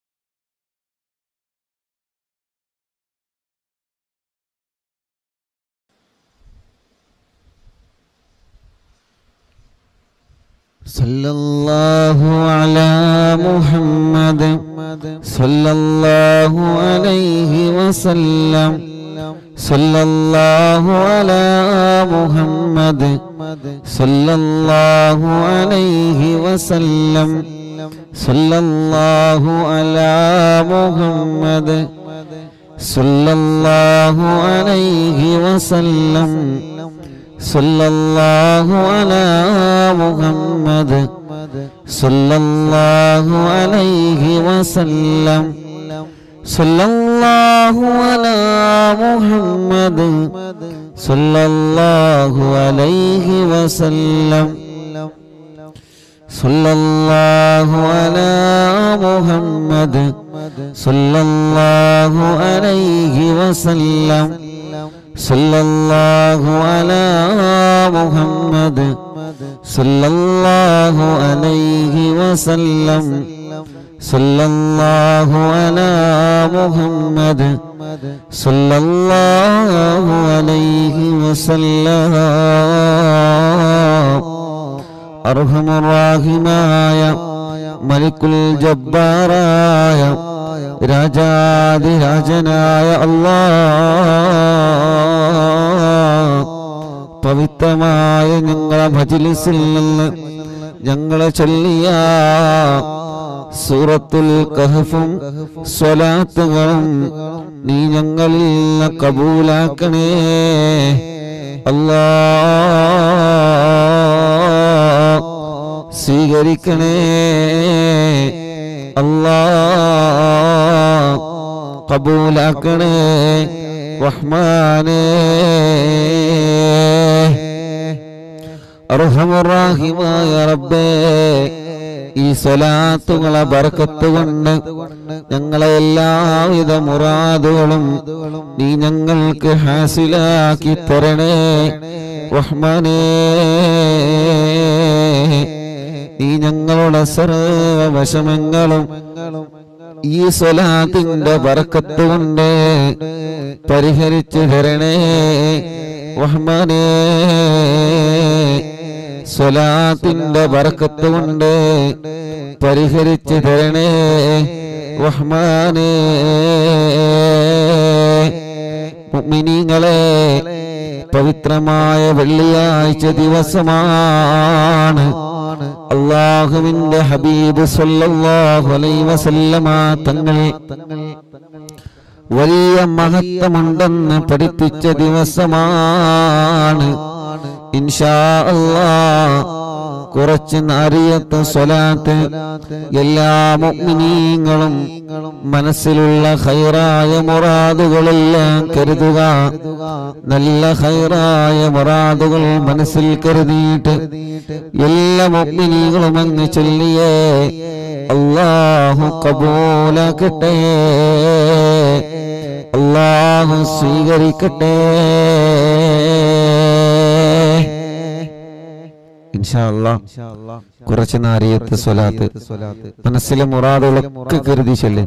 സല്ലല്ലാഹു അലാ മുഹമ്മദ് സല്ലല്ലാഹു അലൈഹി വസല്ലം സല്ലല്ലാഹു അലാ മുഹമ്മദ് സല്ലല്ലാഹു അലൈഹി വസല്ലം സല്ലല്ലാഹു അലാ മുഹമ്മദ് സല്ലല്ലാഹു അലൈഹി വസല്ലം സല്ലല്ലാഹു അലാ മുഹമ്മദ് സല്ലല്ലാഹു അലൈഹി വസല്ലം സല്ലല്ലാഹു അലാ മുഹമ്മദ് സല്ലല്ലാഹു അലൈഹി വസല്ലം സല്ലല്ലാഹു അലാ മുഹമ്മദ് സല്ലല്ലാഹു അലൈഹി വസല്ലം സല്ലല്ലാഹു അലാ മുഹമ്മദ് സല്ലല്ലാഹു അലൈഹി വസല്ലം സല്ലല്ലാഹു അലാ മുഹമ്മദ് സല്ലല്ലാഹു അലൈഹി വസല്ലം അർഹമർ റഹീമായ മലിക്കുൽ ജബ്ബാറായ രാജാധിരാജനായ അല്ലാഹ് പവിത്രമായ ഞങ്ങളെ മജ്‌ലിസിൽ നിന്ന് ഞങ്ങളെ ചൊല്ലിയ സൂറത്തുൽ കഹ്ഫും സ്വലാത്തുകളും നീ ഞങ്ങളിൽ നിന്ന് കബൂലാക്കണേ അല്ലാഹ് സ്വീകരിക്കണേ അല്ലാഹ് കബൂലാക്കണേ റഹ്മാനേ അർഹമർ റഹീമായ റബ്ബേ ഈ സ്വലാത്തുകളെ ബർക്കത്ത് കൊണ്ട് ഞങ്ങളെ എല്ലാവിധ മുറാദുകളും നീ ഞങ്ങൾക്ക് ഹാസിലാക്കി തരണേ റഹ്മാനേ നീ ഞങ്ങളുടെ സർവ്വ വിഷമങ്ങളും ഈ സ്വലാത്തിന്റെ ബർക്കത്ത് കൊണ്ട് പരിഹരിച്ചു തരണേ റഹ്മാനേ സ്വലാത്തിന്റെ ബർക്കത്ത് കൊണ്ട് പരിഹരിച്ചു തരണേ റഹ്മാനേ മുഅ്മിനീങ്ങളെ പവിത്രമായ വെള്ളിയാഴ്ച ദിവസമാണ് അല്ലാഹുവിന്റെ ഹബീബ് സല്ലല്ലാഹു അലൈഹി വസല്ലമ തങ്ങൾ വലിയ മഹത്വമുണ്ടെന്ന് പഠിപ്പിച്ച ദിവസമാണ് ഇൻഷാ അല്ലാഹ് കുറച്ച് നാരിയത്ത് സ്വലാത്ത് എല്ലാ മുഅ്മിനീങ്ങളും മനസ്സിലുള്ള ഖൈറായ മുറാദുകളെല്ലാം കരുതുക നല്ല ഖൈറായ മുറാദുകൾ മനസ്സിൽ കരുതിയിട്ട് എല്ലാ മുഅ്മിനീങ്ങളും അങ്ങ് ചൊല്ലിയേ അല്ലാഹു ഖബൂലാക്കട്ടെ അല്ലാഹു സ്വീകരിക്കട്ടെ. ഇൻഷാ അല്ലാഹ് കുറച്ച് നാരിയത്ത് സ്വലാത്ത് മനസ്സിലെ മുറാദുകളൊക്കെ കരുതി ചൊല്ല്.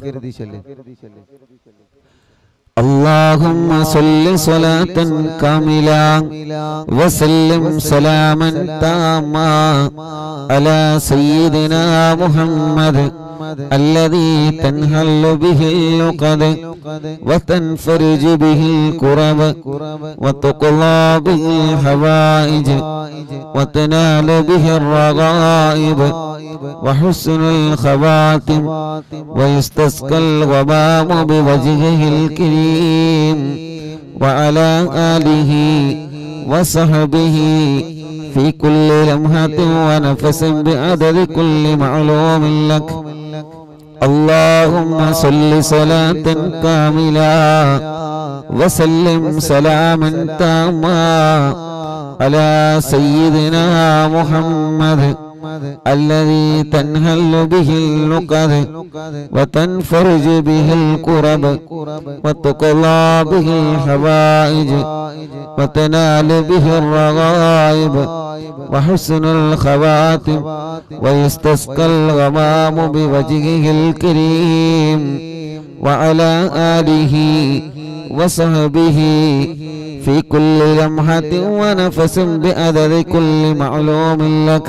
اللهم صل صلاة كاملة وسلم سلاما تاما على سيدنا محمد الذي تنحل به العقد وتنفرج به الكرب وتقضى به الحوائج وتنال به الرغائب وحسن الخواتم ويستسقى الغمام بوجهه الكريم وعلى آله وصحبه في كل لمحة ونفس بعدد كل معلوم لك. اللهم صل صلاة كاملة وسلم سلاما تاما على سيدنا محمد الذي تنحل به العقد وتنفرج به الكرب وتقضى به الحوائج وتنال به الرغائب وحسن الخواتم ويستسقى الغمام بوجهه الكريم وعلى آله وصحبه في كل لمحة ونفس بعدد كل معلوم لك.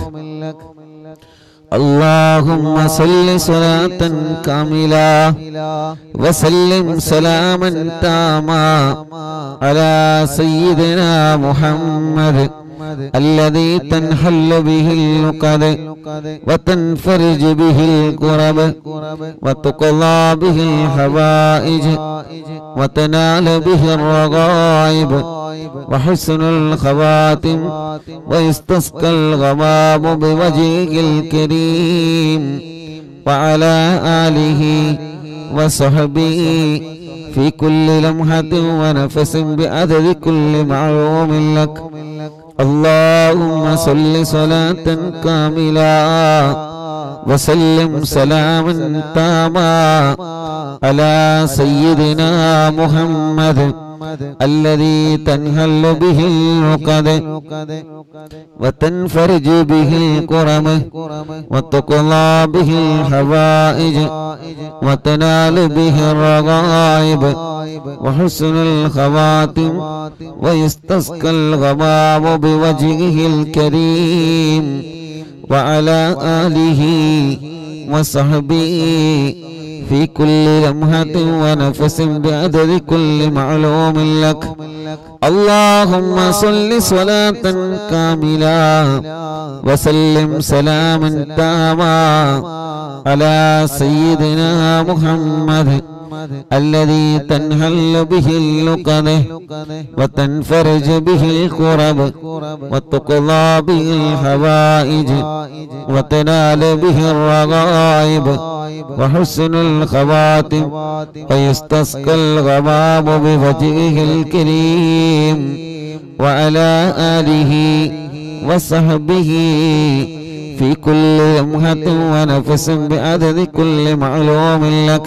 اللهم صل صلاة كاملة وسلم سلاما تاما على سيدنا محمد الذي تنحل به العقد وتنفرج به الكرب وتقضى به الحوائج وتنال به الرغائب وحسن الخواتم ويستسقى الغمام بوجهه الكريم وعلى آله وصحبه في كل لمحة ونفس بعدد كل معلوم لك. اللهم صل صلاة كاملة وسلم سلاما تاما على سيدنا محمد الذي تنحل به العقد وتنفرج به الكرم وتقضى به الحوائج وتنال به الرغائب وحسن الخواتم ويستسقى الغمام بوجهه الكريم وعلى آله وصحبه في كل لمحة ونفس بعدد كل معلوم لك. اللهم صل صلاة كاملة وسلم سلاما تاما على سيدنا محمد الذي تنحل به العقد وتنفرج به الكرب وتقضى به الحوائج وتنال به الرغائب وحسن الخواتم ويستسقى الغمام بوجهه الكريم وعلى آله وصحبه في كل لمحة ونفس بعدد كل معلوم لك.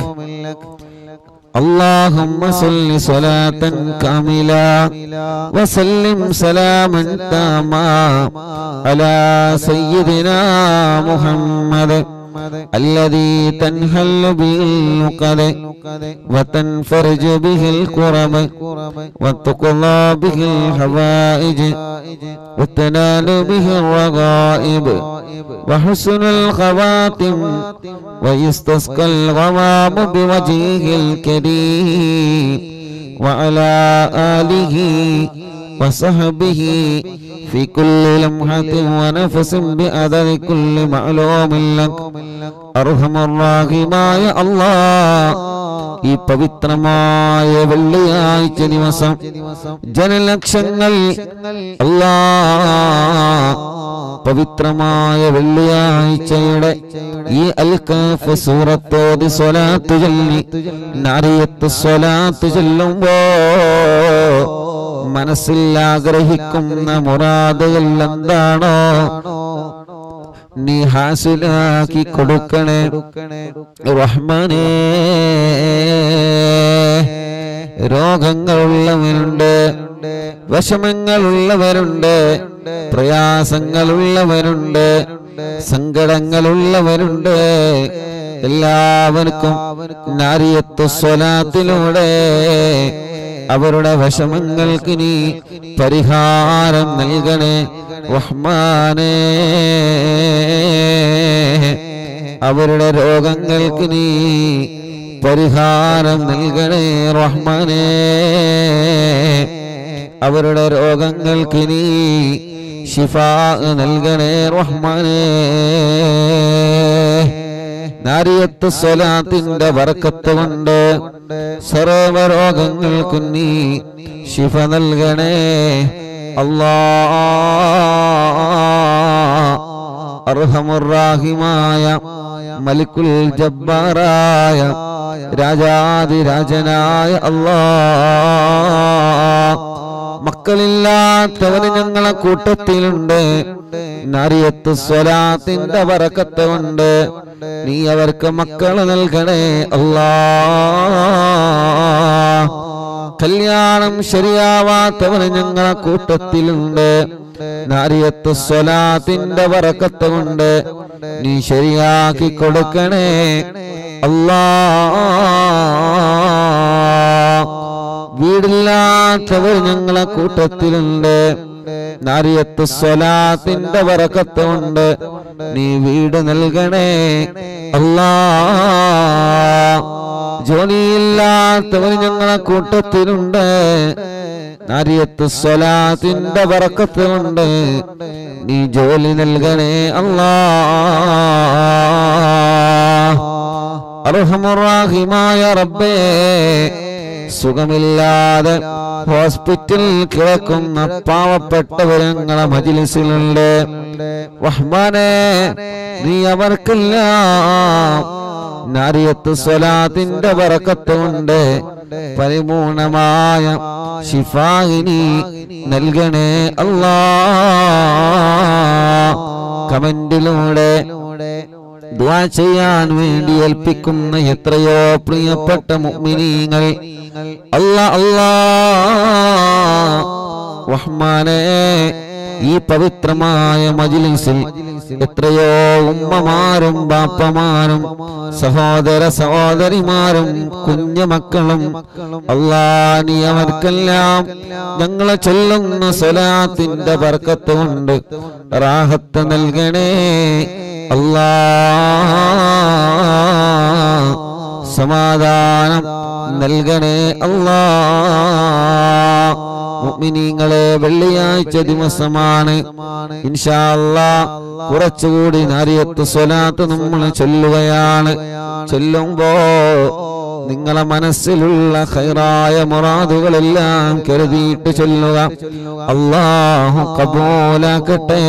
اللهم صل صلاة كاملة وسلم سلاما تاما على سيدنا محمد الذي تنحل به العقد وتنفرج به الكرب وتقضى به الحوائج وتنال به الرغائب وحسن الخواتم ويستسقى الغمام بوجهه الكريم وعلى آله وصحبه في كل لمحة ونفس بعدد كل معلوم لك. أرحم الراحمين يا الله ഈ പവിത്രമായ വെള്ളിയാഴ്ച ദിവസം ജനലക്ഷങ്ങൾ അല്ലാഹ് പവിത്രമായ വെള്ളിയാഴ്ചയുടെ ഈ അൽ കഹഫ് സൂറത്തോതി സ്വലാത്ത് ചൊല്ലി നാരിയത്ത് സ്വലാത്ത് ചൊല്ലുമ്പോൾ മനസ്സിൽ ആഗ്രഹിക്കുന്ന മുറാദുകൾ എന്താണോ നീ ഹാസിലാക്കി കൊടുക്കണേ റഹ്മാനേ. രോഗങ്ങളുള്ളവരുണ്ട്, വിഷമങ്ങളുള്ളവരുണ്ട്, പ്രയാസങ്ങളുള്ളവരുണ്ട്, സങ്കടങ്ങളുള്ളവരുണ്ട്. എല്ലാവർക്കും നാരിയത്തു സ്വലാത്തിലൂടെ അവരുടെ വിഷമങ്ങൾക്ക് നീ പരിഹാരം നൽകണേ റഹ്മാനേ. അവരുടെ രോഗങ്ങൾക്ക് നീ പരിഹാരം നൽകണേ റഹ്മാനേ. അവരുടെ രോഗങ്ങൾക്ക് നീ ശിഫാ നൽകണേ റഹ്മാനേ. നാരിയത്ത് സ്വലാത്തിന്റെ ബർക്കത്ത് കൊണ്ട് സർവ്വരോഗങ്ങൾക്കും നീ ശിഫ നൽകണേ അല്ലാഹ്. അർഹമുർ റഹീമായ മലിക്കുൽ ജബ്ബാറായ രാജാധിരാജനായ അല്ലാഹ്, മക്കളില്ലാത്തവര് ഞങ്ങളെ കൂട്ടത്തിലുണ്ട്. നാരിയത്ത് സ്വലാത്തിന്റെ ബറക്കത്ത് കൊണ്ട് നീ അവർക്ക് മക്കളെ നൽകണേ അല്ലാഹ്. കല്യാണം ശരിയാവാത്തവര് ഞങ്ങളെ കൂട്ടത്തിലുണ്ട്. നാരിയത്ത് സ്വലാത്തിന്റെ ബറക്കത്ത് കൊണ്ട് നീ ശരിയാക്കി കൊടുക്കണേ അല്ലാഹ്. വീടില്ലാത്തവർ ഞങ്ങളെ കൂട്ടത്തിലുണ്ട്. നാരിയത്ത് സ്വലാത്തിന്റെ ബറക്കത്ത് കൊണ്ട് നീ വീട് നൽകണേ അല്ലാഹ്. ജോലിയില്ലാത്തവർ ഞങ്ങളെ കൂട്ടത്തിലുണ്ട്. നാരിയത്ത് സ്വലാത്തിന്റെ ബറക്കത്ത് കൊണ്ട് നീ ജോലി നൽകണേ അല്ലാഹ്. അർഹമുർ റഹീമായ റബ്ബേ, സുഖമില്ലാതെ ഹോസ്പിറ്റലിൽ കിടക്കുന്ന പാവപ്പെട്ടവർ ഞങ്ങളെ മജ്‌ലിസിലുണ്ട്. റഹ്മാനേ, നീ അവർക്കെല്ലാം നാരിയത്ത് സ്വലാത്തിന്റെ ബറക്കത്ത് കൊണ്ട് പരിപൂർണമായ ശിഫാഇനി നൽകണേ അല്ലാഹ്. കമന്റിലൂടെ ദുആ ചെയ്യാൻ വേണ്ടി ഏൽപ്പിക്കുന്ന എത്രയോ പ്രിയപ്പെട്ട മുഅ്മിനീങ്ങൾ അല്ലാഹ് അല്ലാഹ് റഹ്മാനേ, ഈ പവിത്രമായ മജ്‌ലിസിൽ എത്രയോ ഉമ്മമാരും ബാപ്പമാരും സഹോദര സഹോദരിമാരും കുഞ്ഞുമക്കളും അല്ലാഹ്, നീ അവർക്കെല്ലാം ഞങ്ങളെ ചൊല്ലുന്ന സ്വലാത്തിന്റെ ബർക്കത്ത് കൊണ്ട് റാഹത്ത് നൽകണേ അല്ലാഹ്. സമാധാനം നൽകണേ അല്ലാഹ്. മുഅ്മിനീങ്ങളെ, വെള്ളിയാഴ്ച ദിവസമാണ്. ഇൻഷാ അല്ലാഹ് കുറച്ചുകൂടി നാരിയത്ത് സ്വലാത്ത് നമ്മൾ ചൊല്ലുകയാണ്. ചൊല്ലുമ്പോ നിങ്ങളെ മനസ്സിലുള്ള ഖൈറായ മുറാദുകളെല്ലാം കരുതിയിട്ട് ചൊല്ലുക. അല്ലാഹു ഖബൂലാക്കട്ടെ.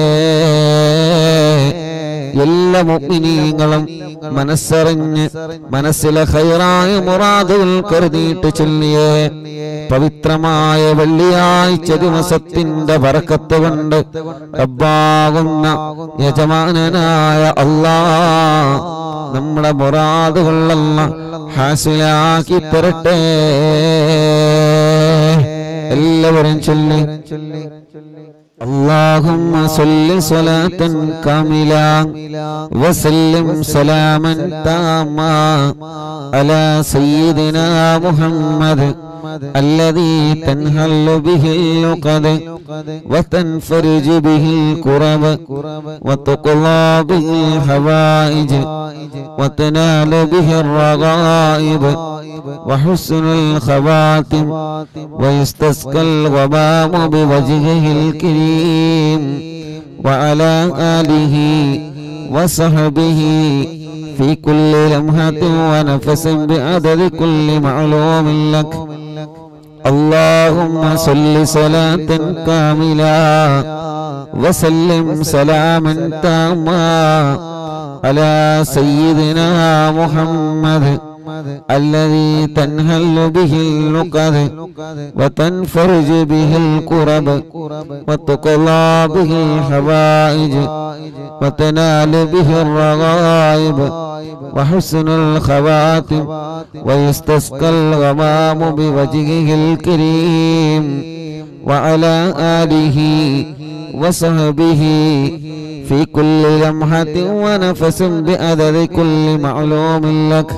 എല്ലാ മുഅ്മിനീങ്ങളും മനസ്സറിഞ്ഞ് മനസ്സിലെ ഖൈറായ മുറാദുകൾ കരുതിയിട്ട് ചൊല്ലിയേ പവിത്രമായ വെള്ളിയാഴ്ച ദിവസത്തിന്റെ ബറക്കത്ത് കൊണ്ട് റബ്ബാകുന്ന യജമാനനായ അല്ലാഹ് നമ്മുടെ മുറാദുകളെല്ലാം ഹാസിലാക്കി തരട്ടെ. എല്ലാവരും ചൊല്ലി اللهم صل صلاة كاملة وسلم سلاما تاما على سيدنا محمد الذي تنهل به اللقد وتنفرج به الكرب وتقضى به الحوائج وتنال به الرغائب وحسن الخواتم ويستسقى الغمام بوجهه الكريم وعلى آله وصحبه في كل لمحة ونفس بعدد كل معلوم لك. اللهم صل صلاة كاملة وسلم سلاما تاما على سيدنا محمد الذي تنهل به اللقد وتنفرج به الكرب وتقضى به الحوائج وتنال به الرغائب وحسن الخواتم ويستسقى الغمام بوجهه الكريم وعلى آله وصحبه في كل لمحة ونفس بعدد كل معلوم لك.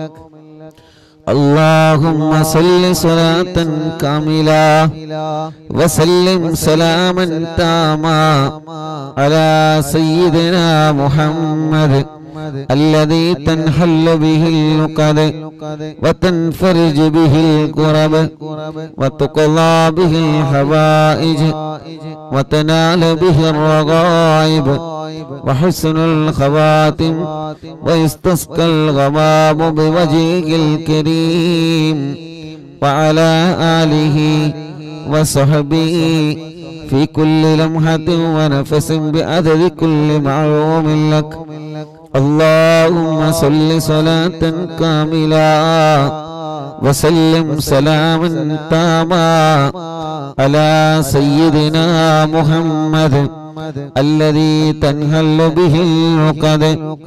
اللهم صل صلاة كاملة وسلم سلاما تاما على سيدنا محمد الذي تنحل به اللقد وتنفرج به الكرب وتقضى به الحوائج وتنال به الرغائب وحسن الخواتم ويستسقى الغمام بوجهه الكريم وعلى آله وصحبه في كل لمحة ونفس بعدد كل معلوم لك. اللهم صل صلاة كاملة وسلم سلاما تاما على سيدنا محمد الذي تنهل به اللقد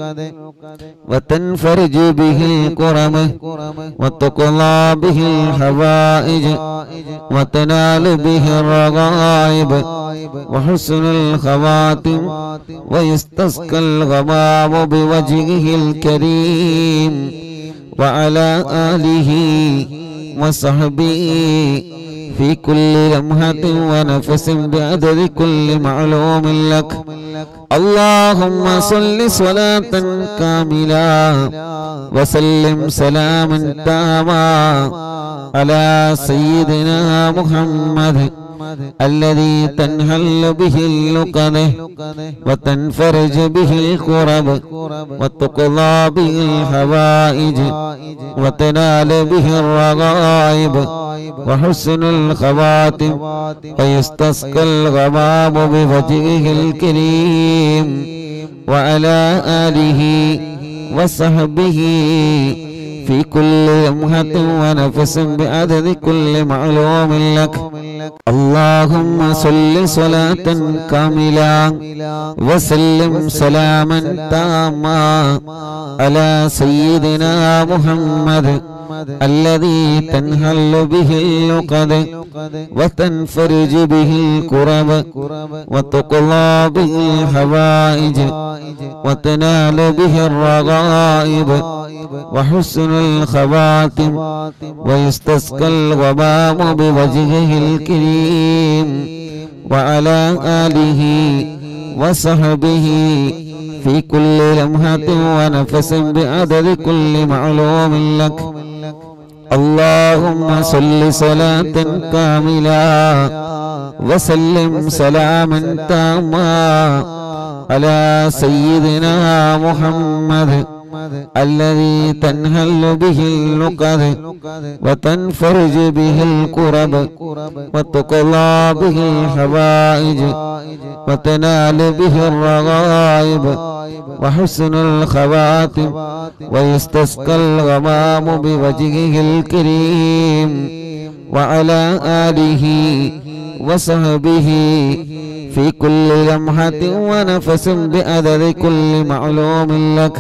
وتنفرج به الكرم وتقضى به الحوائج وتنال به الرغائب وحسن الخواتم ويستسقى الغمام بوجهه الكريم وعلى آله وصحبه في كل لمحة ونفس بعدد كل معلوم لك. اللهم صل صلاة كاملة وسلم سلاما تاما على سيدنا محمد الذي تنهل به اللقد وتنفرج به الكرب وتقضى به الحوائج وتنال به الرغائب وحسن الخواتم ويستسقى الغمام بوجهه الكريم وعلى آله وصحبه في كل لمحة ونفس بعدد كل معلوم لك. اللهم صل صلاة كاملة وسلم سلاما تاما على سيدنا محمد الذي تنهل به اللقد وتنفرج به الكرب وتقضى به الحوائج وتنال به الرغائب وحسن الخواتم ويستسقى الغمام بوجهه الكريم وعلى آله وصحبه في كل لمحة ونفس بعدد كل معلوم لك. اللهم صل صلاة كاملة وسلم سلاما تاما على سيدنا محمد الذي تنهل به اللقد وتنفرج به الكرب وتقضى به الحوائج وتنال به الرغائب وحسن الخواتم ويستسقى الغمام بوجهه الكريم وعلى آله وصحبه في كل لمحة ونفس بعدد كل معلوم لك.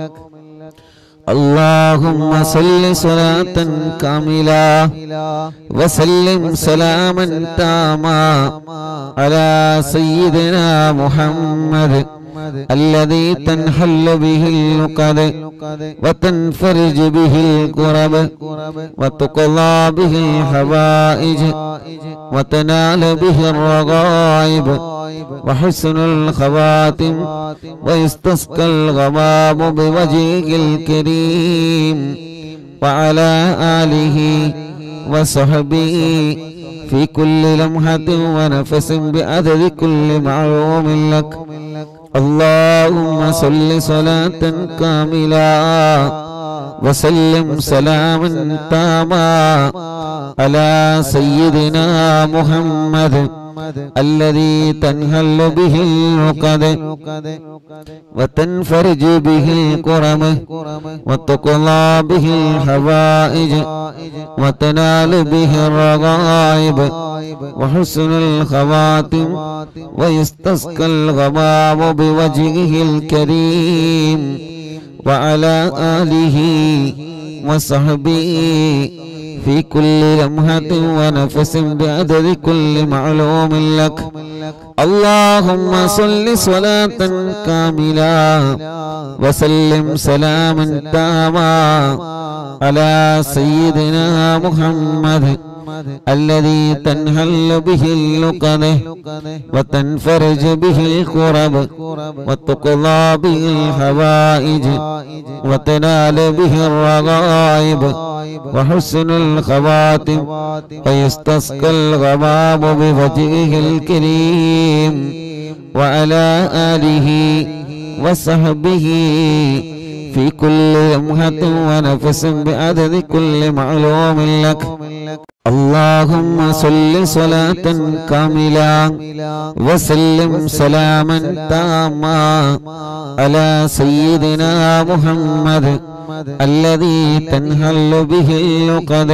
اللهم صل صلاة كاملة وسلم سلاما تاما على سيدنا محمد الذي تنحل به اللقد وتنفرج به الكرب وتقضى به الحوائج وتنال به الرغائب وحسن الخواتم ويستسقى الغمام بوجهه الكريم وعلى آله وصحبه في كل لمحة ونفس بعدد كل معلوم لك. اللهم صل صلاة كاملة وسلم سلاما تاما على سيدنا محمد الذي تنهل به العقد وتنفرج به الكرب وتقضى به الحوائج وتنال به الرغائب وحسن الخواتم ويستسقى الغمام بوجهه الكريم وعلى آله وصحبه في كل لمحة ونفس بعدد كل معلوم لك. اللهم صل صلاة كاملة وسلم سلاما تاما على سيدنا محمد الذي تنهل به اللقد وتنفرج به الكرب وتقضى به الحوائج وتنال به الرغائب وحسن الخواتم ويستسقى الغمام بوجهه الكريم وعلى آله وصحبه في كل لمحة ونفس بعدد كل معلوم لك. اللهم صل صلاة كاملة وسلم سلاما تاما على سيدنا محمد الذي تنهل به اللقد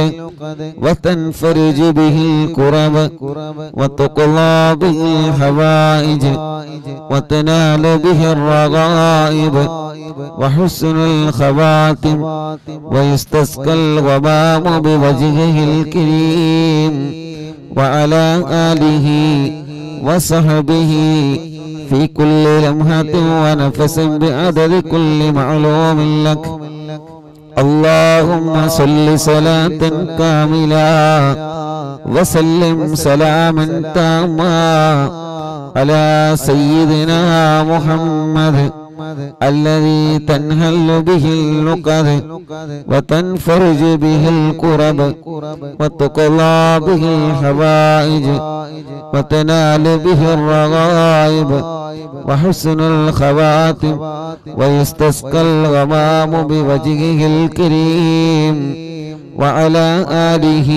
وتنفرج به الكرب وتقضى به الحوائج وتنال به الرغائب وحسن الخواتم ويستسقى الغمام بوجهه الكريم وعلى آله وصحبه في كل لمحة ونفس بعدد كل معلوم لك. اللهم صل صلاة كاملة وسلم سلاما تاما على سيدنا محمد الذي تنهل به اللقد وتنفرج به الكرب وتقضى به الحوائج وتنال به الرغائب وحسن الخواتم ويستسقى الغمام بوجهه الكريم وعلى آله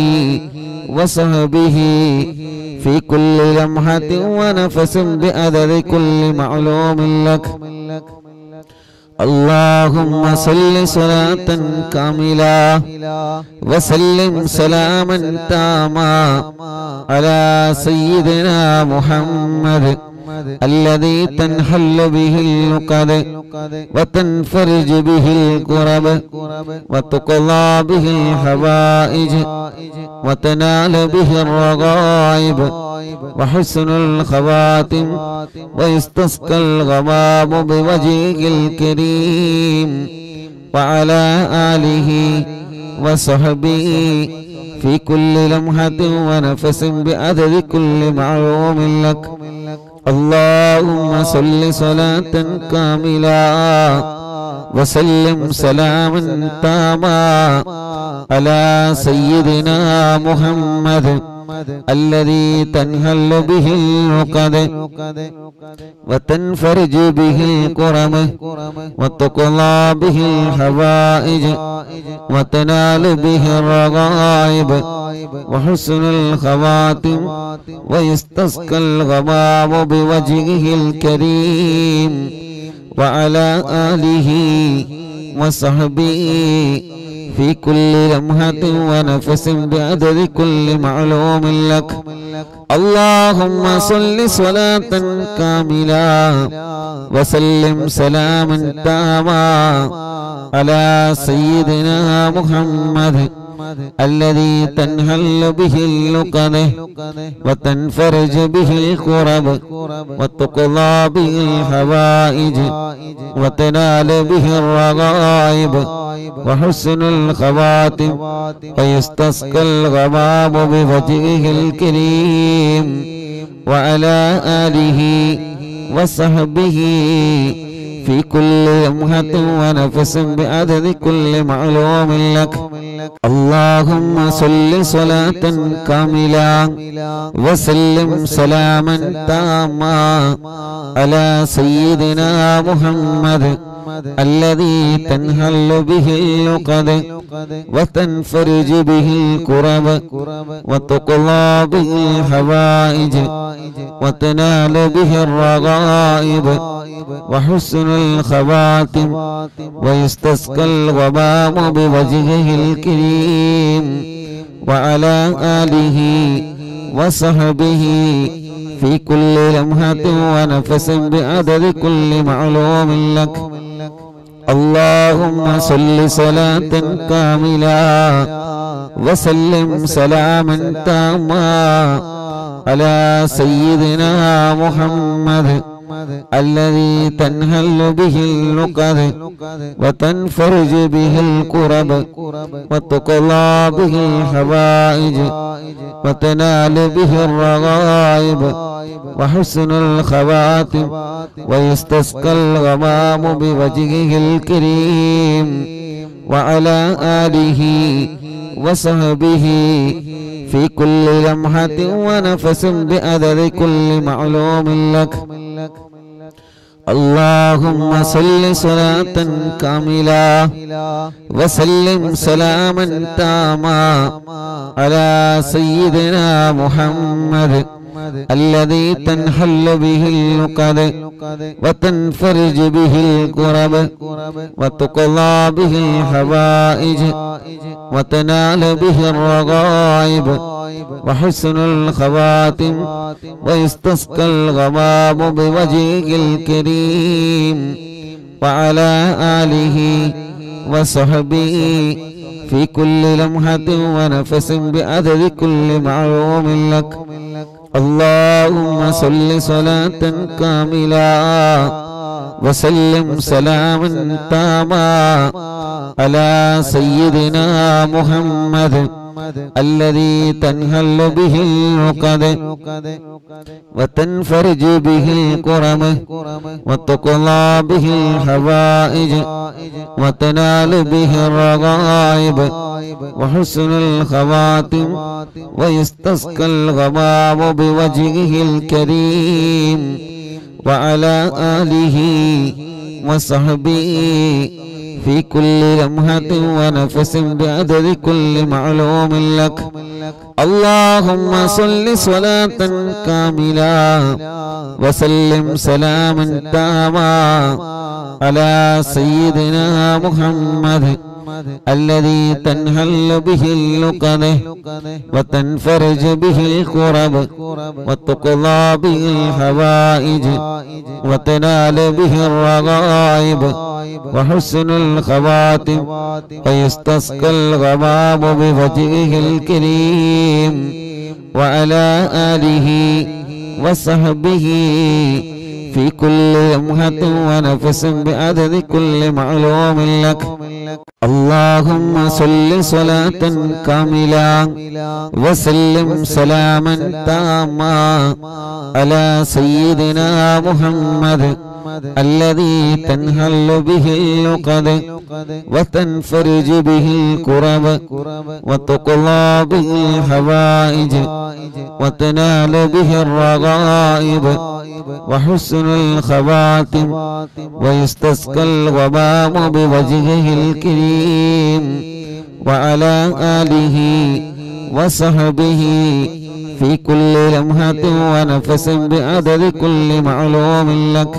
وصحبه في كل لمحة ونفس بعدد كل معلوم لك. اللهم صل صلاة كاملة وسلم سلاما تاما على سيدنا محمد الذي تنحل به اللقد وتنفرج به الكرب وتقضى به الحوائج وتنال به الرغائب وحسن الخواتم ويستسقى الغمام بوجهه الكريم وعلى آله وصحبه في كل لمحة ونفس بعدد كل معلوم لك. اللهم صل صلاة كاملة وسلم سلاما تاما على سيدنا محمد الذي تنهل به العقد وتنفرج به الكرب وتقضى به الحوائج وتنال به الرغائب وحسن الخواتم ويستسقى الغمام بوجهه الكريم وعلى آله وصحبه في كل لمحة ونفس بعدد كل معلوم لك. اللهم صل صلاة كاملة وسلم سلاما تاما على سيدنا محمد الذي تنهل به اللقد وتنفرج به الكرب وتقضى به الحوائج وتنال به الرغائب وحسن الخواتم ويستسقى الغمام بوجهه الكريم وعلى آله وصحبه في كل لمحة ونفس بعدد كل معلوم لك. اللهم صل صلاة كاملة وسلم سلاما تاما على سيدنا محمد الذي تنهل به اللقد وتنفرج به الكرب وتقضى به الحوائج وتنال به الرغائب وحسن الخواتم ويستسقى الغمام بوجهه الكريم وعلى آله وصحبه في كل لمحة ونفس بعدد كل معلوم لك. اللهم صل صلاة كاملة وسلم سلاما تاما على سيدنا محمد الذي تنهل به اللقد وتنفرج به الكرب وتقضى به الحوائج وتنال به الرغائب وحسن الخواتم ويستسقى الغمام بوجهه الكريم وعلى آله وصحبه في كل لمحة ونفس بعدد كل معلوم لك. اللهم صل صلاة كاملة وسلم سلاما تاما على سيدنا محمد الذي تنحل به اللقد وتنفرج به الكرب وتقضى به الحوائج وتنال به الرغائب وحسن الخواتم ويستسقى الغمام بوجهه الكريم وعلى آله وصحبه في كل لمحة ونفس بعدد كل معلوم لك. اللهم صل صلاة كاملة وسلم سلاما تاما على سيدنا محمد الذي تنهل به اللقد وتنفرج به الكرم وتقضى به الحوائج وتنال به الرغائب وحسن الخواتم ويستسقى الغمام بوجهه الكريم وعلى آله وصحبه في كل لمحة ونفس بعدد كل معلوم لك. اللهم صل صلاة كاملة وسلم سلاما تاما على سيدنا محمد الذي تنهل به اللقد وتنفرج به الكرب وتقضى به الحوائج وتنال به الرغائب وحسن الخواتم ويستسقى الغمام بوجهه الكريم وعلى آله وصحبه في كل لمحة ونفس بعدد كل معلوم لك. اللهم صل صلاة كاملة وسلم سلاما تاما على سيدنا محمد الذي تنهل به اللقد وتنفرج به الكرب وتقضى به الحوائج وتنال به الرغائب وحسن الخواتم ويستسقى الغمام بوجهه الكريم وعلى آله وصحبه في كل لمحة ونفس بعدد كل معلوم لك.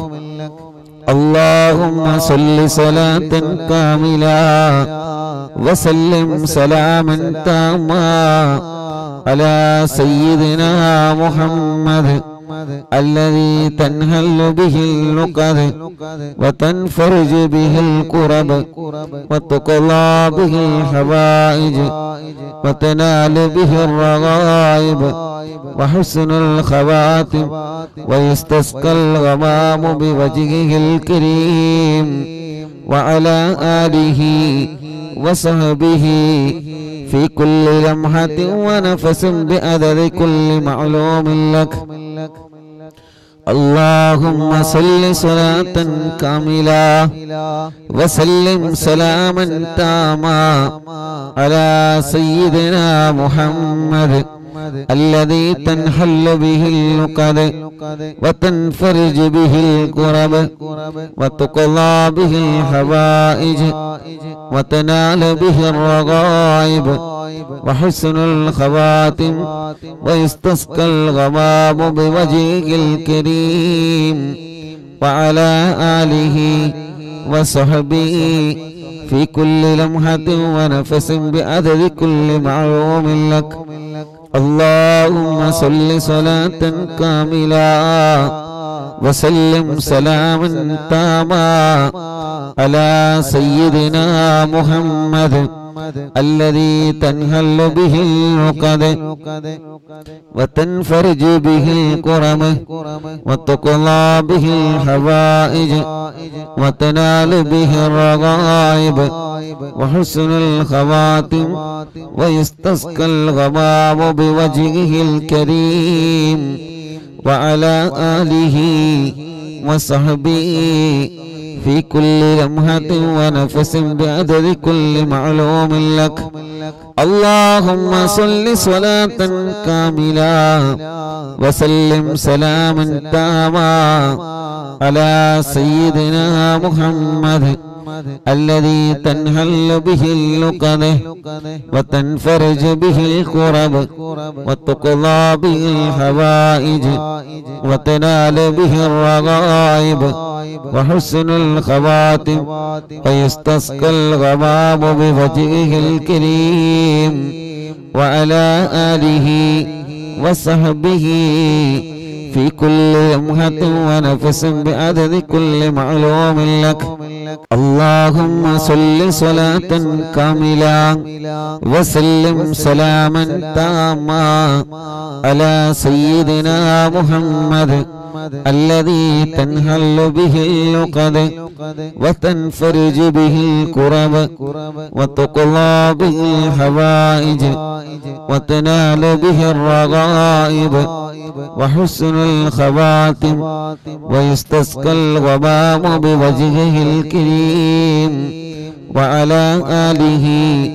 اللهم صل صلاة كاملة وسلم سلاما تاما على سيدنا محمد الذي تنهل به اللقد وتنفرج به الكرب وتقضى به الحوائج وتنال به الرغائب وحسن الخواتم ويستسقى الغمام بوجهه الكريم وعلى آله وصحبه في كل لمحة ونفس بعدد كل معلوم لك. اللهم صل صلاة كاملة وسلم سلاما تاما على سيدنا محمد الذي تنحل به العقد وتنفرج به الكرب وتقضى به الحوائج وتنال به الرغائب وحسن الخواتم ويستسقى الغمام بوجهه الكريم وعلى آله وصحبه في كل لمحة ونفس بعدد كل معلوم لك. اللهم صل صلاة كاملة وسلم سلاما تاما على سيدنا محمد الذي تنحل به العقد وتنفرج به الكرم وتقضى به الحوائج وتنال به الرغائب وحسن الخواتم ويستسقى الغمام بوجهه الكريم وعلى آله وصحبه في كل لمحة ونفس بعدد كل معلوم لك. اللهم صل صلاة كاملة وسلم سلاما تاما على سيدنا محمد الذي تنحل به العقد وتنفرج به الكرب وتقضى به الحوائج وتنال به الرغائب وحسن الخواتم ويستسقى الغمام بوجهه الكريم وعلى آله وصحبه في كل لمحة ونفس بعدد كل معلوم لك. اللهم صل صلاة كاملة وسلم سلاما تاما على سيدنا محمد الذي تنحل به العقد وتنفرج به الكرب وتقضى به الحوائج وتنال به الرغائب وحسن الخواتم ويستسقى الغمام بوجهه الكريم وعلى آله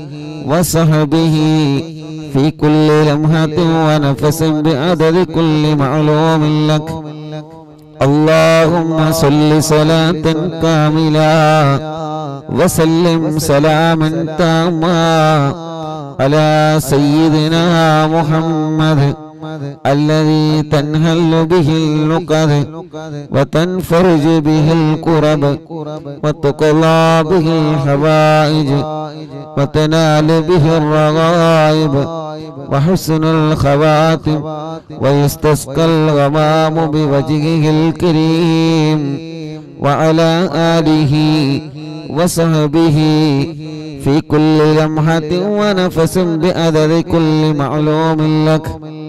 وصحبه في كل لمحة ونفس بعدد كل معلوم لك. اللهم صل صلاة كاملة وسلم سلاما تاما على سيدنا محمد الذي تنحل به العقد وتنفرج به الكرب وتقضى به الحوائج وتنال به الرغائب وحسن الخواتم ويستسقى الغمام بوجهه الكريم وعلى آله وصحبه في كل لمحة ونفس بعدد كل معلوم لك.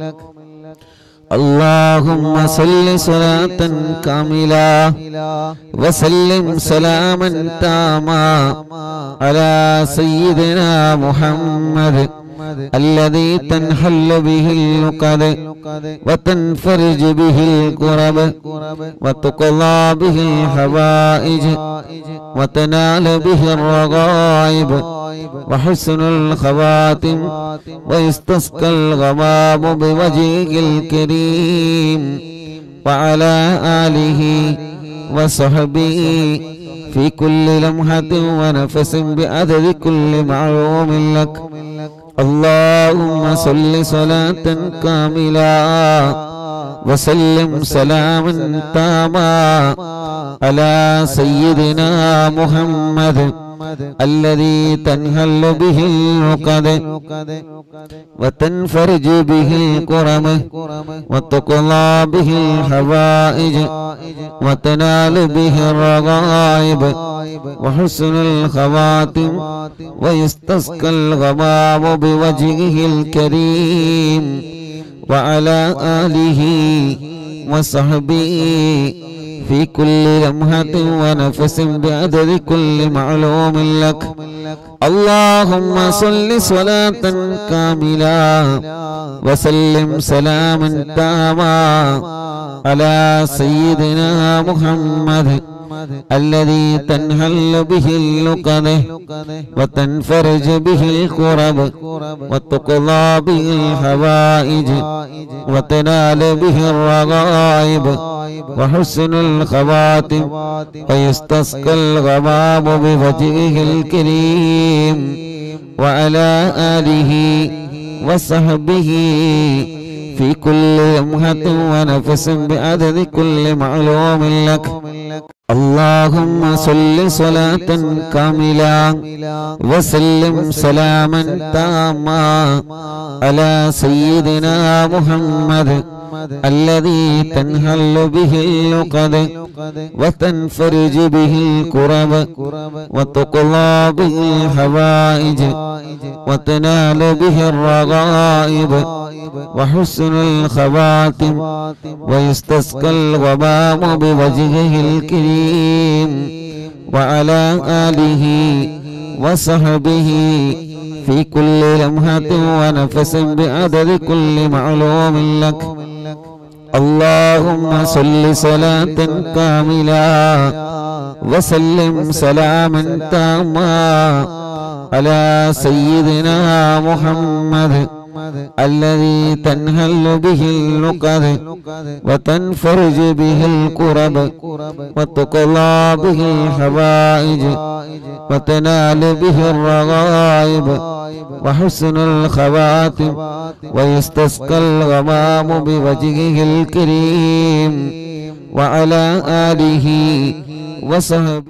اللهم صل صلاة كاملة وسلم سلاما تاما على سيدنا محمد الذي تنحل به العقد وتنفرج به الكرب وتقضى به الحوائج وتنال به الرغائب وحسن الخواتم ويستسقى الغمام بوجهه الكريم وعلى آله وصحبه في كل لمحة ونفس بعدد كل معلوم لك. اللهم صل صلاة كاملة وسلم سلاما تاما على سيدنا محمد الذي تنحل به العقد وتنفرج به الكرم وتقضى به الحوائج وتنال به الرغائب وحسن الخواتم ويستسقى الغمام بوجهه الكريم وعلى آله وصحبه في كل لمحة ونفس بعدد كل معلوم لك. اللهم صل صلاة كاملة وسلم سلاما تاما على سيدنا محمد الذي تنحل به اللقد وتنفرج به الكرب وتقضى به الحوائج وتنال به الرغائب وحسن الخواتم ويستسقى الغمام بوجهه الكريم وعلى آله وصحبه في كل لمحة ونفس بعدد كل معلوم لك. اللهم صل صلاة كاملة وسلم سلاما تاما على سيدنا محمد الذي تنحل به اللقد وتنفرج به الكرب وتقضى به الحوائج وتنال به الرغائب وحسن الخواتم ويستسقى الغمام بوجهه الكريم وعلى آله وصحبه في كل لمحة ونفس بعدد كل معلوم لك. اللهم صل صلاة كاملة وسلم سلاما تاما على سيدنا محمد الذي تنحل به اللقد وتنفرج به الكرب وتقضى به الحوائج وتنال به الرغائب وحسن الخواتم ويستسقى الغمام بوجهه الكريم وعلى آله وصحبه.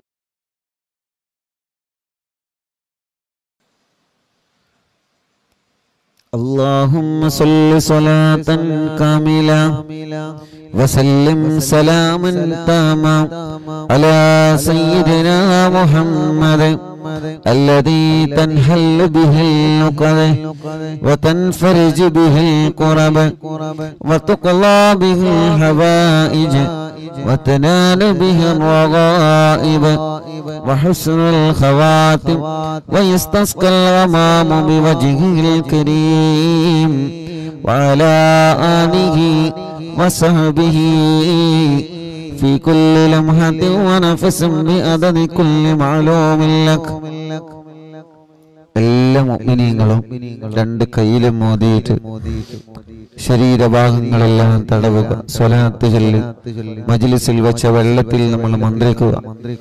اللهم صل صلاة كاملة وسلم سلاما تاما على سيدنا محمد الذي تنحل به اللقد وتنفرج به الكرب وتقضى به الحوائج وتنال به الرغائب وحسن الخواتم ويستسقى الغمام بوجهه الكريم وعلى آله وصحبه في كل لمحة ونفس بعدد كل معلوم لك. എല്ലാ മുഅ്മിനീങ്ങളും രണ്ട് കൈയിലും മോദിയിട്ട് ശരീരഭാഗങ്ങളെല്ലാം തടവുക. സ്വലാത്ത് ചൊല്ലി മജ്ലിസിൽ വെച്ച വെള്ളത്തിൽ നമ്മൾ മന്ത്രിക്കുക.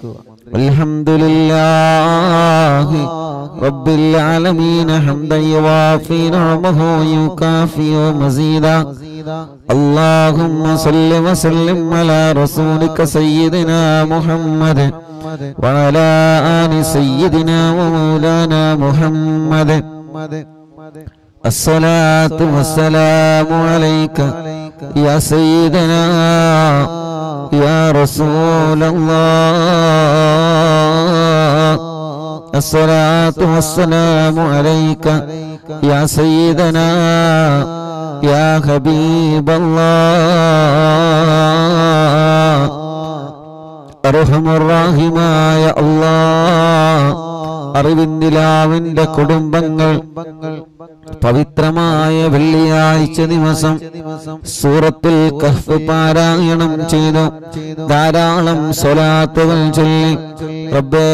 അൽഹംദുലില്ലാഹി റബ്ബിൽ ആലമീൻ ഹംദൻ യുവാഫി നിഅമഹു യുകാഫി മസീദ. اللهم صل وسلم على رسولك سيدنا محمد وعلى آل سيدنا ومولانا محمد. الصلاة والسلام عليك يا سيدنا يا رسول الله. الصلاة والسلام عليك يا سيدنا يا حبيب الله. أرحم الراحماയ അല്ലാഹ് അറിവിന്ദിലാവിന്റെ കുടുംബങ്ങൾ പവിത്രമായ വെള്ളിയാഴ്ച ദിവസം സൂറത്തുൽ കഹ്ഫ് പാരായണം ചെയ്തു ധാരാളം സ്വലാത്തുകൾ ചൊല്ലി. റബ്ബേ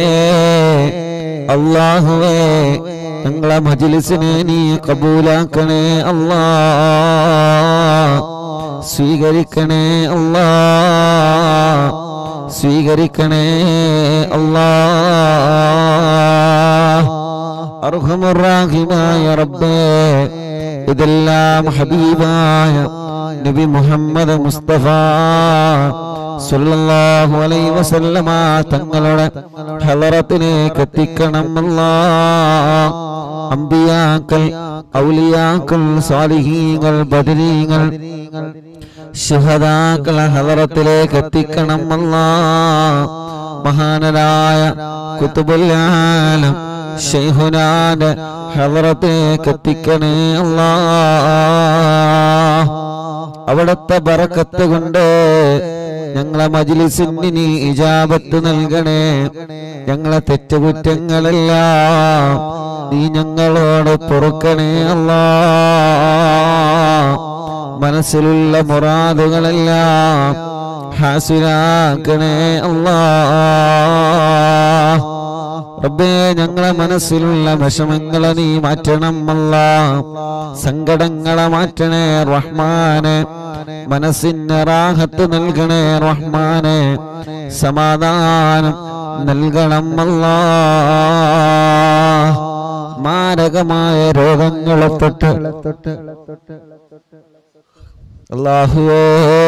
അല്ലാഹുവേ ഞങ്ങളെ മജ്ലിസിനെ നീ കബൂലാക്കണേ അല്ലാഹ്. സ്വീകരിക്കണേ അല്ലാഹ്, സ്വീകരിക്കണേ അല്ലാഹ്. അർഹമുർ റഹീമായ റബ്ബേ ഇതെല്ലാം ഹബീബായ നബി മുഹമ്മദ് മുസ്തഫ സല്ലല്ലാഹു അലൈഹി വസല്ലമ തങ്ങളുടെ ഹളറത്തിലേക്ക് എത്തിക്കണം അല്ലാഹ്. അംബിയാക്കൾ, ഔലിയാക്കൾ, സാലിഹീങ്ങൾ, ബദരീങ്ങൾ, ശുഹദാക്കളെ ഹളറത്തിലേക്ക് എത്തിക്കണം അല്ലാഹ്. മഹാനരായ ഖുതുബുൽ ആലം ശൈഖുനാന്റെ ഹളറത്തിലേക്ക് എത്തിക്കണേ അല്ലാഹ്. അവിടുത്തെ ബറക്കത്ത് കൊണ്ട് ഞങ്ങളെ മജ്ലിസിന് നീ ഇജാബത്ത് നൽകണേ. ഞങ്ങളെ തെറ്റുകുറ്റങ്ങളെല്ലാം നീ ഞങ്ങളോട് പൊറുക്കണേ അല്ലാഹ്. മനസ്സിലുള്ള മുറാദുകളെല്ലാം ഹാസിലാക്കണേ അല്ലാഹ്. റബ്ബേ ഞങ്ങളെ മനസ്സിലുള്ള വിഷമങ്ങളെ നീ മാറ്റണം അല്ലാഹ്. സങ്കടങ്ങളെ മാറ്റണേ റഹ്മാനെ. മനസ്സിന് റാഹത്ത് നൽകണേ റഹ്മാനെ. സമാധാനം നൽകണം അല്ലാഹ്. മാരകമായ രോഗങ്ങളെ തൊട്ട് അല്ലാഹുവേ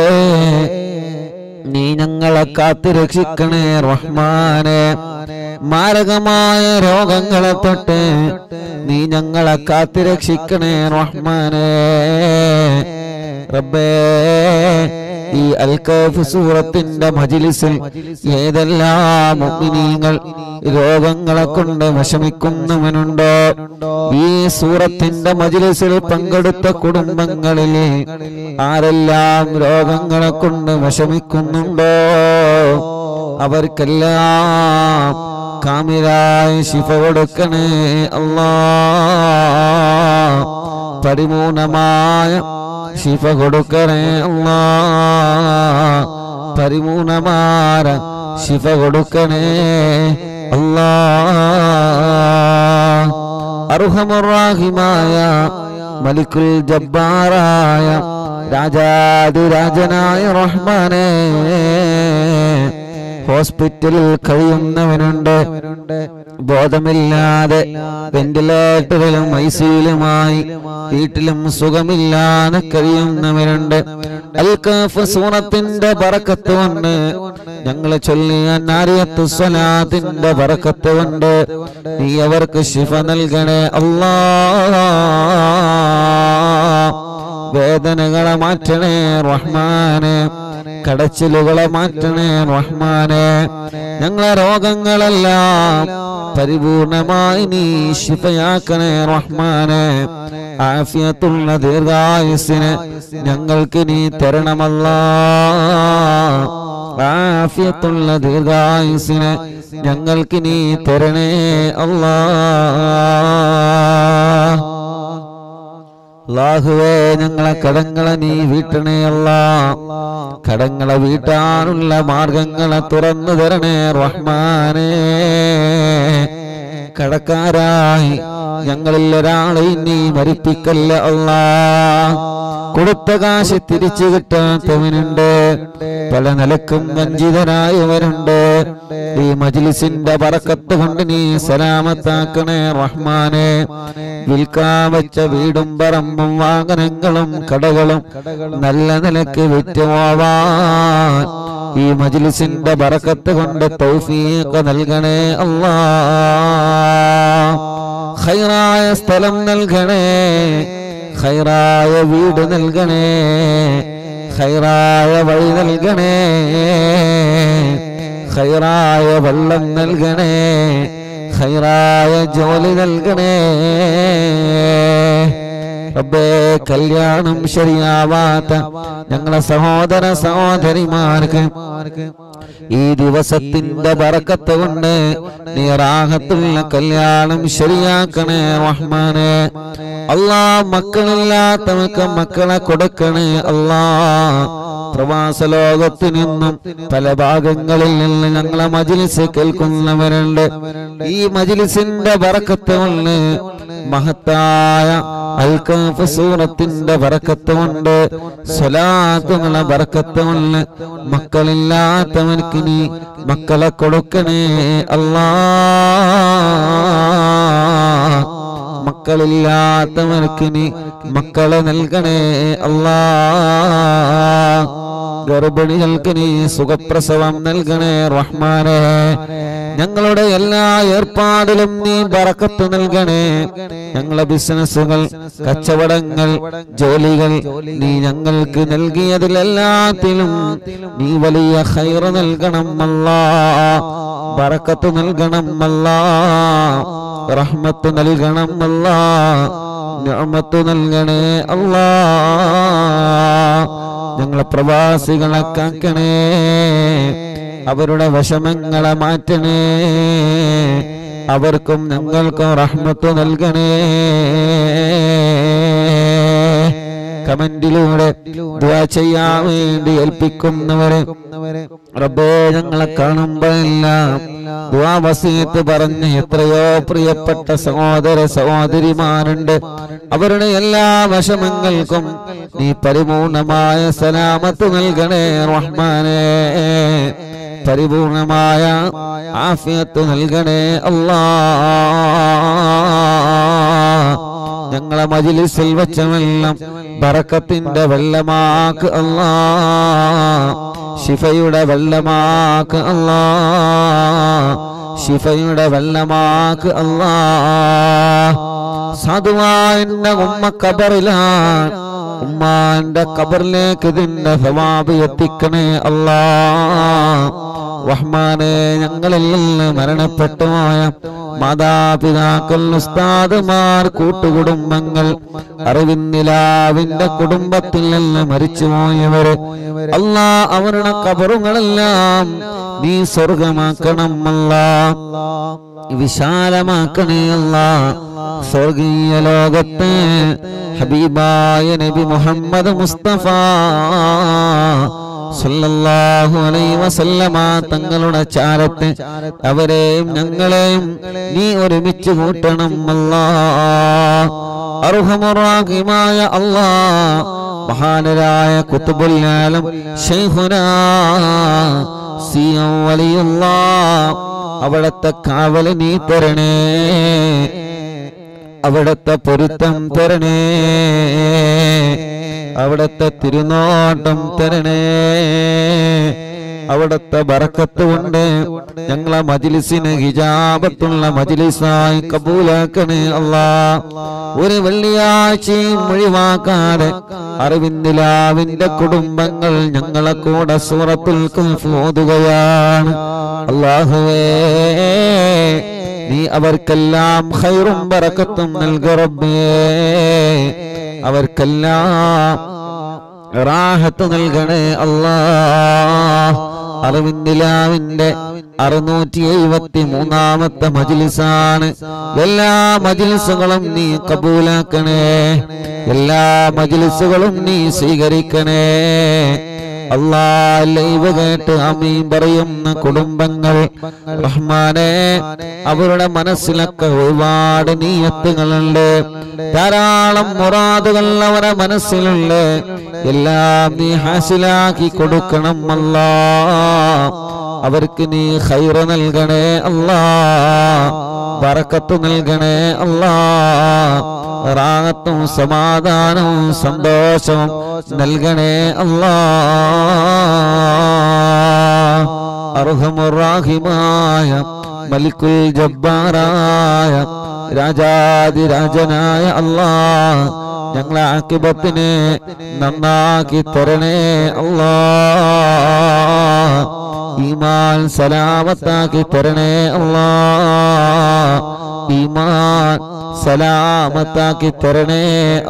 നീ ഞങ്ങളെ കാത്തു രക്ഷിക്കണേ റഹ്മാനെ. മാരകമായ രോഗങ്ങളെ തൊട്ട് നീ ഞങ്ങളെ കാത്തു രക്ഷിക്കണേ റഹ്മാനെ. റബ്ബേ ഈ അൽ കഹ്ഫ് സൂറത്തിന്റെ മജ്ലിസിൽ ഏതെല്ലാം മുഅ്മിനീങ്ങൾ രോഗങ്ങളെ കൊണ്ട് വിഷമിക്കുന്നവനുണ്ടോ, ഈ സൂറത്തിന്റെ മജ്ലിസിൽ പങ്കെടുത്ത കുടുംബങ്ങളിൽ ആരെല്ലാം രോഗങ്ങളെ കൊണ്ട് വിഷമിക്കുന്നുണ്ടോ അവർക്കെല്ലാം കാമിലായി ശിഫ കൊടുക്കണേ അല്ലാഹ്. പരിപൂർണമായ ശിഫ കൊടുക്കണേ അല്ലാഹ്. പരിപൂർണമായ ശിഫ കൊടുക്കണേ അല്ലാഹ്. അർഹമർ റഹീമായ മലിക്കുൽ ജബ്ബാറായ രാജാധിരാജനായ റഹ്മാനേ, ഹോസ്പിറ്റലിൽ കഴിയുന്നവനുണ്ട്, ബോധമില്ലാതെ വെന്റിലേറ്ററിലും ഐസിയിലുമായി വീട്ടിലും സുഖമില്ലാതെ കഴിയുന്നവരുണ്ട്. അൽ കഹ്ഫ് സൂറത്തിന്റെ ബറക്കത്ത് കൊണ്ട് ഞങ്ങളെ ചൊല്ലിയ നാരിയത്തു സ്വലാത്തിന്റെ ബറക്കത്ത് കൊണ്ട് നീ അവർക്ക് ശിഫ നൽകണേ അല്ലാഹ്. വേദനകളെ മാറ്റണേ റഹ്മാനെ. കടച്ചിലുകളെ മാറ്റണേ റഹ്മാനെ. ഞങ്ങളെ രോഗങ്ങളെല്ലാം പരിപൂർണമായി നീ ശിഫയാക്കണേ റഹ്മാനെ. ആഫിയത്തുള്ള ദീർഘായുസ്സിനെ ഞങ്ങൾക്ക് നീ തരണമല്ലാഹ്. ആഫിയത്തുള്ള ദീർഘായുസ്സിനെ ഞങ്ങൾക്ക് നീ തരണേ അല്ലാഹ്. അല്ലാഹുവേ ഞങ്ങളെ കടങ്ങളെ നീ വീട്ടണേ അല്ലാഹ്. കടങ്ങളെ വീട്ടാനുള്ള മാർഗങ്ങളെ തുറന്നു തരണേ റഹ്മാനേ. കടക്കാരായി ഞങ്ങളിൽ ഒരാളെ നീ മരിപ്പിക്കല്ല അല്ലാഹ്. കൊടുത്ത കാശ് തിരിച്ചു കിട്ടാത്തവനുണ്ട്, പല നിലക്കും വഞ്ചിതരായവരുണ്ട്. ഈ മജ്ലിസിന്റെ ബറക്കത്ത് കൊണ്ട് നീ സലാമത്താക്കണേ റഹ്മാനെ. വിൽക്കാൻ വെച്ച വീടും പറമ്പും വാഹനങ്ങളും കടകളും നല്ല നിലക്ക് വിറ്റുപോവാൻ ഈ മജ്ലിസിന്റെ ബറക്കത്ത് കൊണ്ട് തൗഫീഖ് നൽകണേ അല്ലാഹ്. ഖൈറായ സ്ഥലം നൽകണേ, ഖൈറായ വീട് നൽകണേ, ഖൈറായ വഴി നൽകണേ, ഖൈറായ വെള്ളം നൽകണേ, ഖൈറായ ജോലി നൽകണേ. റബ്ബേ കല്യാണം ശരിയാവാത്ത ഞങ്ങളെ സഹോദര സഹോദരിമാർക്ക് ഈ ദിവസത്തിന്റെ ബറക്കത്ത് കൊണ്ട് നീ റാഹത്തുള്ള കല്യാണം ശരിയാക്കണേ റഹ്മാനെ. അല്ലാഹ് മക്കളില്ലാത്തവർക്ക് മക്കളെ കൊടുക്കണേ അല്ലാഹ്. പ്രവാസ ലോകത്തു നിന്നും പല ഭാഗങ്ങളിൽ നിന്ന് ഞങ്ങളെ മജ്ലിസ് കേൾക്കുന്നവരുണ്ട്. ഈ മജ്ലിസിന്റെ ബറക്കത്ത് കൊണ്ട് മഹത്തായ അൽ കഹ്ഫ് സൂറത്തിന്റെ ബറക്കത്ത് കൊണ്ട് സ്വലാത്തുകളെ ബറക്കത്ത് കൊണ്ട് മക്കളില്ലാത്തവർക്ക് നീ മക്കളെ കൊടുക്കണേ അല്ലാഹ്. മക്കളില്ലാത്തവർക്ക് നീ മക്കളെ നൽകണേ അല്ലാഹ്. ഗർഭിണികൾക്ക് നീ സുഖപ്രസവം നൽകണേ റഹ്മാനെ. ഞങ്ങളുടെ എല്ലാ ഏർപ്പാടിലും നീ ബറക്കത്ത് നൽകണേ. ഞങ്ങളെ ബിസിനസ്സുകൾ, കച്ചവടങ്ങൾ, ജോലികൾ നീ ഞങ്ങൾക്ക് നൽകിയതിലെല്ലാത്തിലും നീ വലിയ ഖൈർ നൽകണം അല്ലാഹ്. ബറക്കത്ത് നൽകണം അല്ലാഹ്. റഹ്മത്ത് നൽകണം അല്ലാഹ്. നിഅമത്ത് നൽകണേ അല്ലാഹ്. ഞങ്ങളെ പ്രവാസികളെ കാക്കണേ, അവരുടെ വിഷമങ്ങളെ മാറ്റണേ, അവർക്കും ഞങ്ങൾക്കും റഹ്മത്ത് നൽകണേ. കമന്റിലൂടെ ദുആ ചെയ്യാൻ വേണ്ടി ഏൽപ്പിക്കുന്നവരെ റബ്ബേ ഞങ്ങളെ കാണുമ്പോഴെല്ലാം ദുആ വസീയത്ത് പറഞ്ഞ് എത്രയോ പ്രിയപ്പെട്ട സഹോദര സഹോദരിമാരുണ്ട്. അവരുടെ എല്ലാ വിഷമങ്ങൾക്കും നീ പരിപൂർണമായ സലാമത്ത് നൽകണേ റഹ്മാനേ. പരിപൂർണമായ ആഫിയത്ത് നൽകണേ അല്ലാഹ്. ഞങ്ങളെ മജ്ലിസിൽ വെച്ച വെള്ളം ബറക്കത്തിന്റെ വെള്ളമാക്ക് അല്ലാഹ്. ശിഫയുടെ വെള്ളമാക്ക് അല്ലാഹ്. ശിഫയുടെ വെള്ളമാക്ക് അല്ലാഹ്. സാധുവായ ഉമ്മ ഖബറിലാണ്. ഉമ്മാന്റെ ഖബറിലേക്ക് ഇതിന്റെ സവാബ് എത്തിക്കണേ അല്ലാഹ്. റഹ്മാനേ ഞങ്ങളിൽ നിന്ന് മരണപ്പെട്ടു പോയ മാതാപിതാക്കൾ, ഉസ്താദുമാർ, കൂട്ടുകുടുംബങ്ങൾ, അറിവിന്നിലാവിന്റെ കുടുംബത്തിൽ നിന്ന് മരിച്ചുപോയവര് അല്ലാഹ് അവരുടെ ഖബറുകളെല്ലാം നീ സ്വർഗമാക്കണം അല്ലാഹ്. വിശാലമാക്കണേ അല്ലാഹ്. സ്വർഗീയ ലോകത്തെ ഹബീബായ നബി മുഹമ്മദ് മുസ്തഫ സല്ലല്ലാഹു അലൈഹി വസല്ലമ തങ്ങളുടെ ചാരത്ത് അവരെയും ഞങ്ങളെയും നീ ഒരുമിച്ച് കൂട്ടണം അല്ലാഹ്. അർഹമുർ റഹീമായ അല്ലാഹ്. മഹാനരായ ഖുത്ബുൽ ആലം ശൈഖുനാ സിയ വലിയുല്ലാഹ് അവിടത്തെ കാവൽ നീ തരണേ. അവിടത്തെ പൊരുത്തം തരണേ. അവിടത്തെ തിരുനോട്ടം തരണേ. അവിടത്തെ ബറക്കത്ത് കൊണ്ട് ഞങ്ങളെ മജ്ലിസിനെ ഹിജാബത്തുള്ള മജ്ലിസായി കബൂലാക്കണേ അല്ലാഹ്. ഒരു വെള്ളിയാഴ്ചയും ഒഴിവാക്കാതെ അറിവിന്ദിലാവിന്റെ കുടുംബങ്ങൾ ഞങ്ങളെ കൂടെ സൂറത്തുൽ കഹ്ഫ് ഓതുകയാണ് അല്ലാഹുവേ. നീ അവർക്കെല്ലാം ഖൈറും ബറക്കത്തും നൽക റബ്ബേ. അവർക്കെല്ലാം റാഹത്ത് നൽകണേ അല്ലാഹ്. അറിവിന്ദിലാവിന്റെ അറുന്നൂറ്റി എഴുപത്തി മൂന്നാമത്തെ മജ്ലിസാണ്. എല്ലാ മജ്ലിസുകളും നീ കബൂലാക്കണേ. എല്ലാ മജ്ലിസുകളും നീ സ്വീകരിക്കണേ അല്ലാഹ്. ലൈവ് കേട്ട് ആമീൻ പറയുന്ന കുടുംബങ്ങൾ റഹ്മാനേ, അവരുടെ മനസ്സിലൊക്കെ ഒരുപാട് നിയത്തുകളുണ്ട്, ധാരാളം മുറാദുകൾ അവരുടെ മനസ്സിലുണ്ട്. എല്ലാം നീ ഹാസിലാക്കി കൊടുക്കണം അല്ലാഹ്. അവർക്ക് നീ ഖൈർ നൽകണേ അല്ലാഹ്. ബറക്കത്ത് നൽകണേ അല്ലാഹ്. റാഹത്തും സമാധാനവും സന്തോഷവും നൽകണേ അല്ലാഹ്. അർഹമുർ റഹീമായ മലിക്കുൽ ജബ്ബാറായ രാജാതിരാജനായ അല്ലാഹ് ഞങ്ങളെ ആഖിബത്തിനെ നന്നാക്കി തരണേ അല്ലാഹ്. ഈമാൻ സലാമത്താക്കി തരണേ അല്ലാഹ്. ഈമാൻ സലാമത്താക്കി തരണേ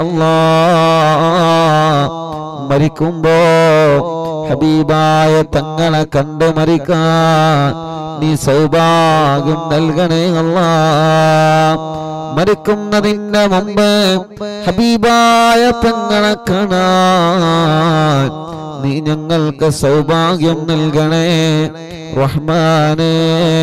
അല്ലാഹ്. മരിക്കുമ്പോ ഹബീബായ തങ്ങളെ കണ്ട് മരിക്കാൻ നീ സൗഭാഗ്യം നൽകണേ അല്ലാഹ്. മരിക്കുന്നതിന്റെ മുമ്പ് ഹബീബായ തങ്ങളെ കാണാൻ നീ ഞങ്ങൾക്ക് സൗഭാഗ്യം നൽകണേ റഹ്മാനേ.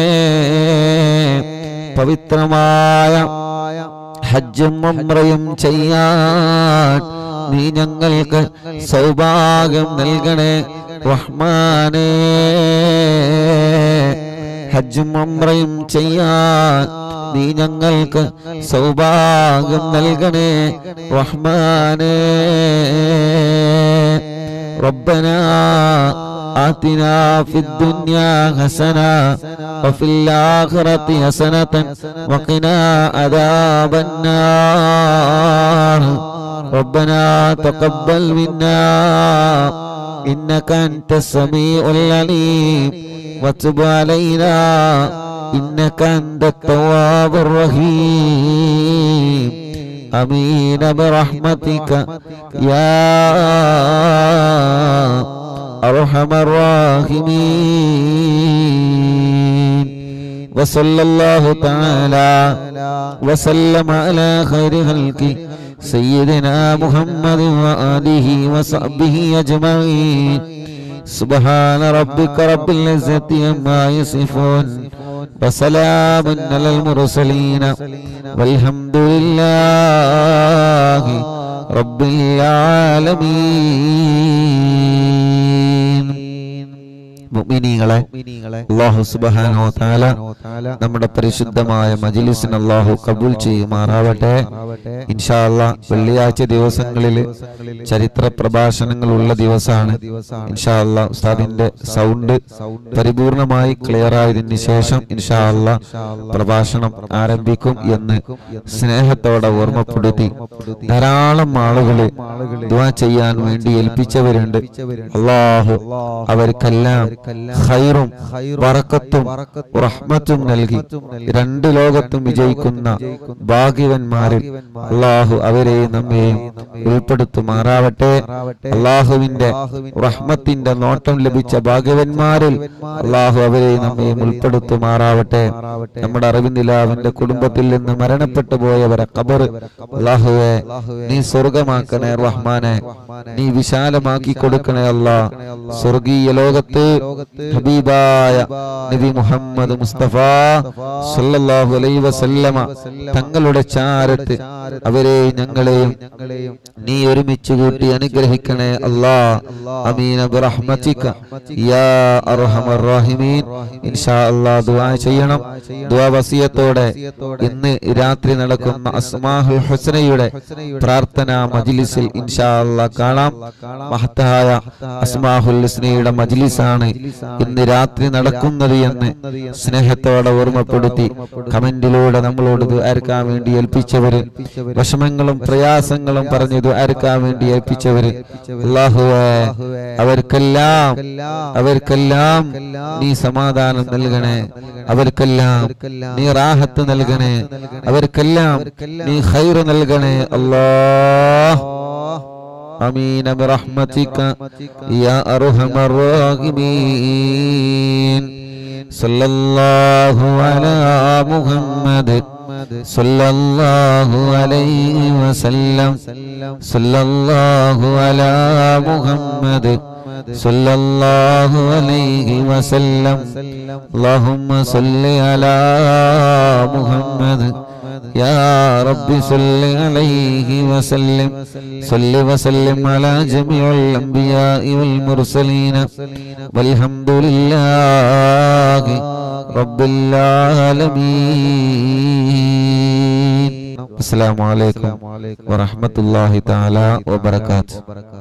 പവിത്രമായ ഹജ്ജും ഉംറയും ചെയ്യാൻ നീ ഞങ്ങൾക്ക് സൗഭാഗ്യം നൽകണേ റഹ്മാനേ. ഹജ്ജും ഉംറയും ചെയ്യാൻ നീ ഞങ്ങൾക്ക് സൗഭാഗ്യം നൽകണേ റഹ്മാനേ. റബ്ബനാ آتنا في الدنيا حسنة وفي الآخرة حسنة وقنا عذاب النار. ربنا تقبل منا إنك أنت السميع العليم وتب علينا إنك أنت التواب الرحيم. آمين برحمتك يا أرحم الراحمين. وصلى الله تعالى وسلم على خير خلقه سيدنا محمد وآله وصحبه أجمعين سبحان ربك رب العزة عما يصفون وسلام على المرسلين والحمد لله رب العالمين. മുഅ്മിനീങ്ങളെ, അല്ലാഹു സുബ്ഹാനഹു വ തആല നമ്മുടെ പരിശുദ്ധമായ മജ്‌ലിസിനെ അല്ലാഹു കബൂൽ ചെയ്യുമാറാവട്ടെ. ഇൻഷാ അല്ലാഹ് വെള്ളിയാഴ്ച ദിവസങ്ങളിൽ ചരിത്ര പ്രഭാഷണങ്ങൾ ഉള്ള ദിവസമാണ്. ഇൻഷാ അല്ലാഹ് ഉസ്താദിന്റെ സൗണ്ട് പരിപൂർണമായി ക്ലിയർ ആയതിനു ശേഷം ഇൻഷാ അല്ലാഹ് പ്രഭാഷണം ആരംഭിക്കും എന്ന് സ്നേഹത്തോടെ ഓർമ്മപ്പെടുത്തി. ധാരാളം ആളുകൾ ദുആ ചെയ്യാൻ വേണ്ടി ഏൽപ്പിച്ചവരുണ്ട്. അല്ലാഹു അവർക്കെല്ലാം ഖൈറും ബറക്കത്തും റഹ്മത്തും നൽകി രണ്ട് ലോകത്തും വിജയിക്കുന്ന ഭാഗ്യവാന്മാരിൽ അല്ലാഹു അവരെയും നമ്മെയും ഉൾപ്പെടുത്തുമാറാവട്ടെ. അല്ലാഹുവിന്റെ റഹ്മത്തിന്റെ നോട്ടം ലഭിച്ച ഭാഗ്യവാന്മാരിൽ അല്ലാഹു അവരെയും നമ്മെയും ഉൾപ്പെടുത്തുമാറാവട്ടെ. നമ്മുടെ അറിവിന്ദിലാവിന്റെ കുടുംബത്തിൽ നിന്ന് മരണപ്പെട്ടു പോയവരെ ഖബർ അല്ലാഹുവേ നീ സ്വർഗമാക്കണേ റഹ്മാനെ, നീ വിശാലമാക്കി കൊടുക്കണേ അല്ലാഹ്. സ്വർഗീയ ലോകത്ത് ഹബീബായ നബി മുഹമ്മദ് മുസ്തഫ സല്ലല്ലാഹു അലൈഹി വസല്ലമ തങ്ങളുടെ ചാരത്ത് അവരെ ഞങ്ങളെയും നീ ഒരുമിച്ച് കൂട്ടി അനുഗ്രഹിക്കണേ അല്ലാഹ്. ആമീൻ ബിറഹ്മതിക യാ അർഹമർ റഹീമീൻ. ഇൻഷാ അല്ലാഹ് ദുആ ചെയ്യണം. ദുആ വസിയത്തോടെ ഇന്ന് രാത്രി നടക്കുന്ന അസ്മാഉൽ ഹുസ്നയുടെ പ്രാർത്ഥനാ മജ്ലിസിൽ ഇൻഷാ അല്ലാഹ് കാണാം. മഹത്തായ അസ്മാഉൽ ഹുസ്നയുടെ മജ്ലിസാണ് ഇന്ന് രാത്രി നടക്കുന്നത് എന്ന് സ്നേഹത്തോടെ ഓർമ്മപ്പെടുത്തി കമന്റിലൂടെ നമ്മളോട് ദുആർക്കാൻ വേണ്ടി ഏൽപ്പിച്ചവര്, വിഷമങ്ങളും പ്രയാസങ്ങളും പറഞ്ഞു ദുആർക്കാൻ വേണ്ടി ഏൽപ്പിച്ചവര് അല്ലാഹുവേ അവർക്കെല്ലാം അവർക്കെല്ലാം നീ സമാധാനം നൽകണേ, അവർക്കെല്ലാം നീ റാഹത്ത് നൽകണേ, അവർക്കെല്ലാം നീ ഖൈർ നൽകണേ അല്ലാഹ്. آمين برحمتك يا أرحم الراحمين. صلى الله على محمد صلى الله عليه وسلم. صلى الله على محمد صلى الله عليه وسلم. اللهم صل على محمد يا رب صل عليه وسلم. صل وسلم على جميع الأنبياء والمرسلين والحمد لله رب العالمين. السلام عليكم ورحمة الله تعالى وبركاته.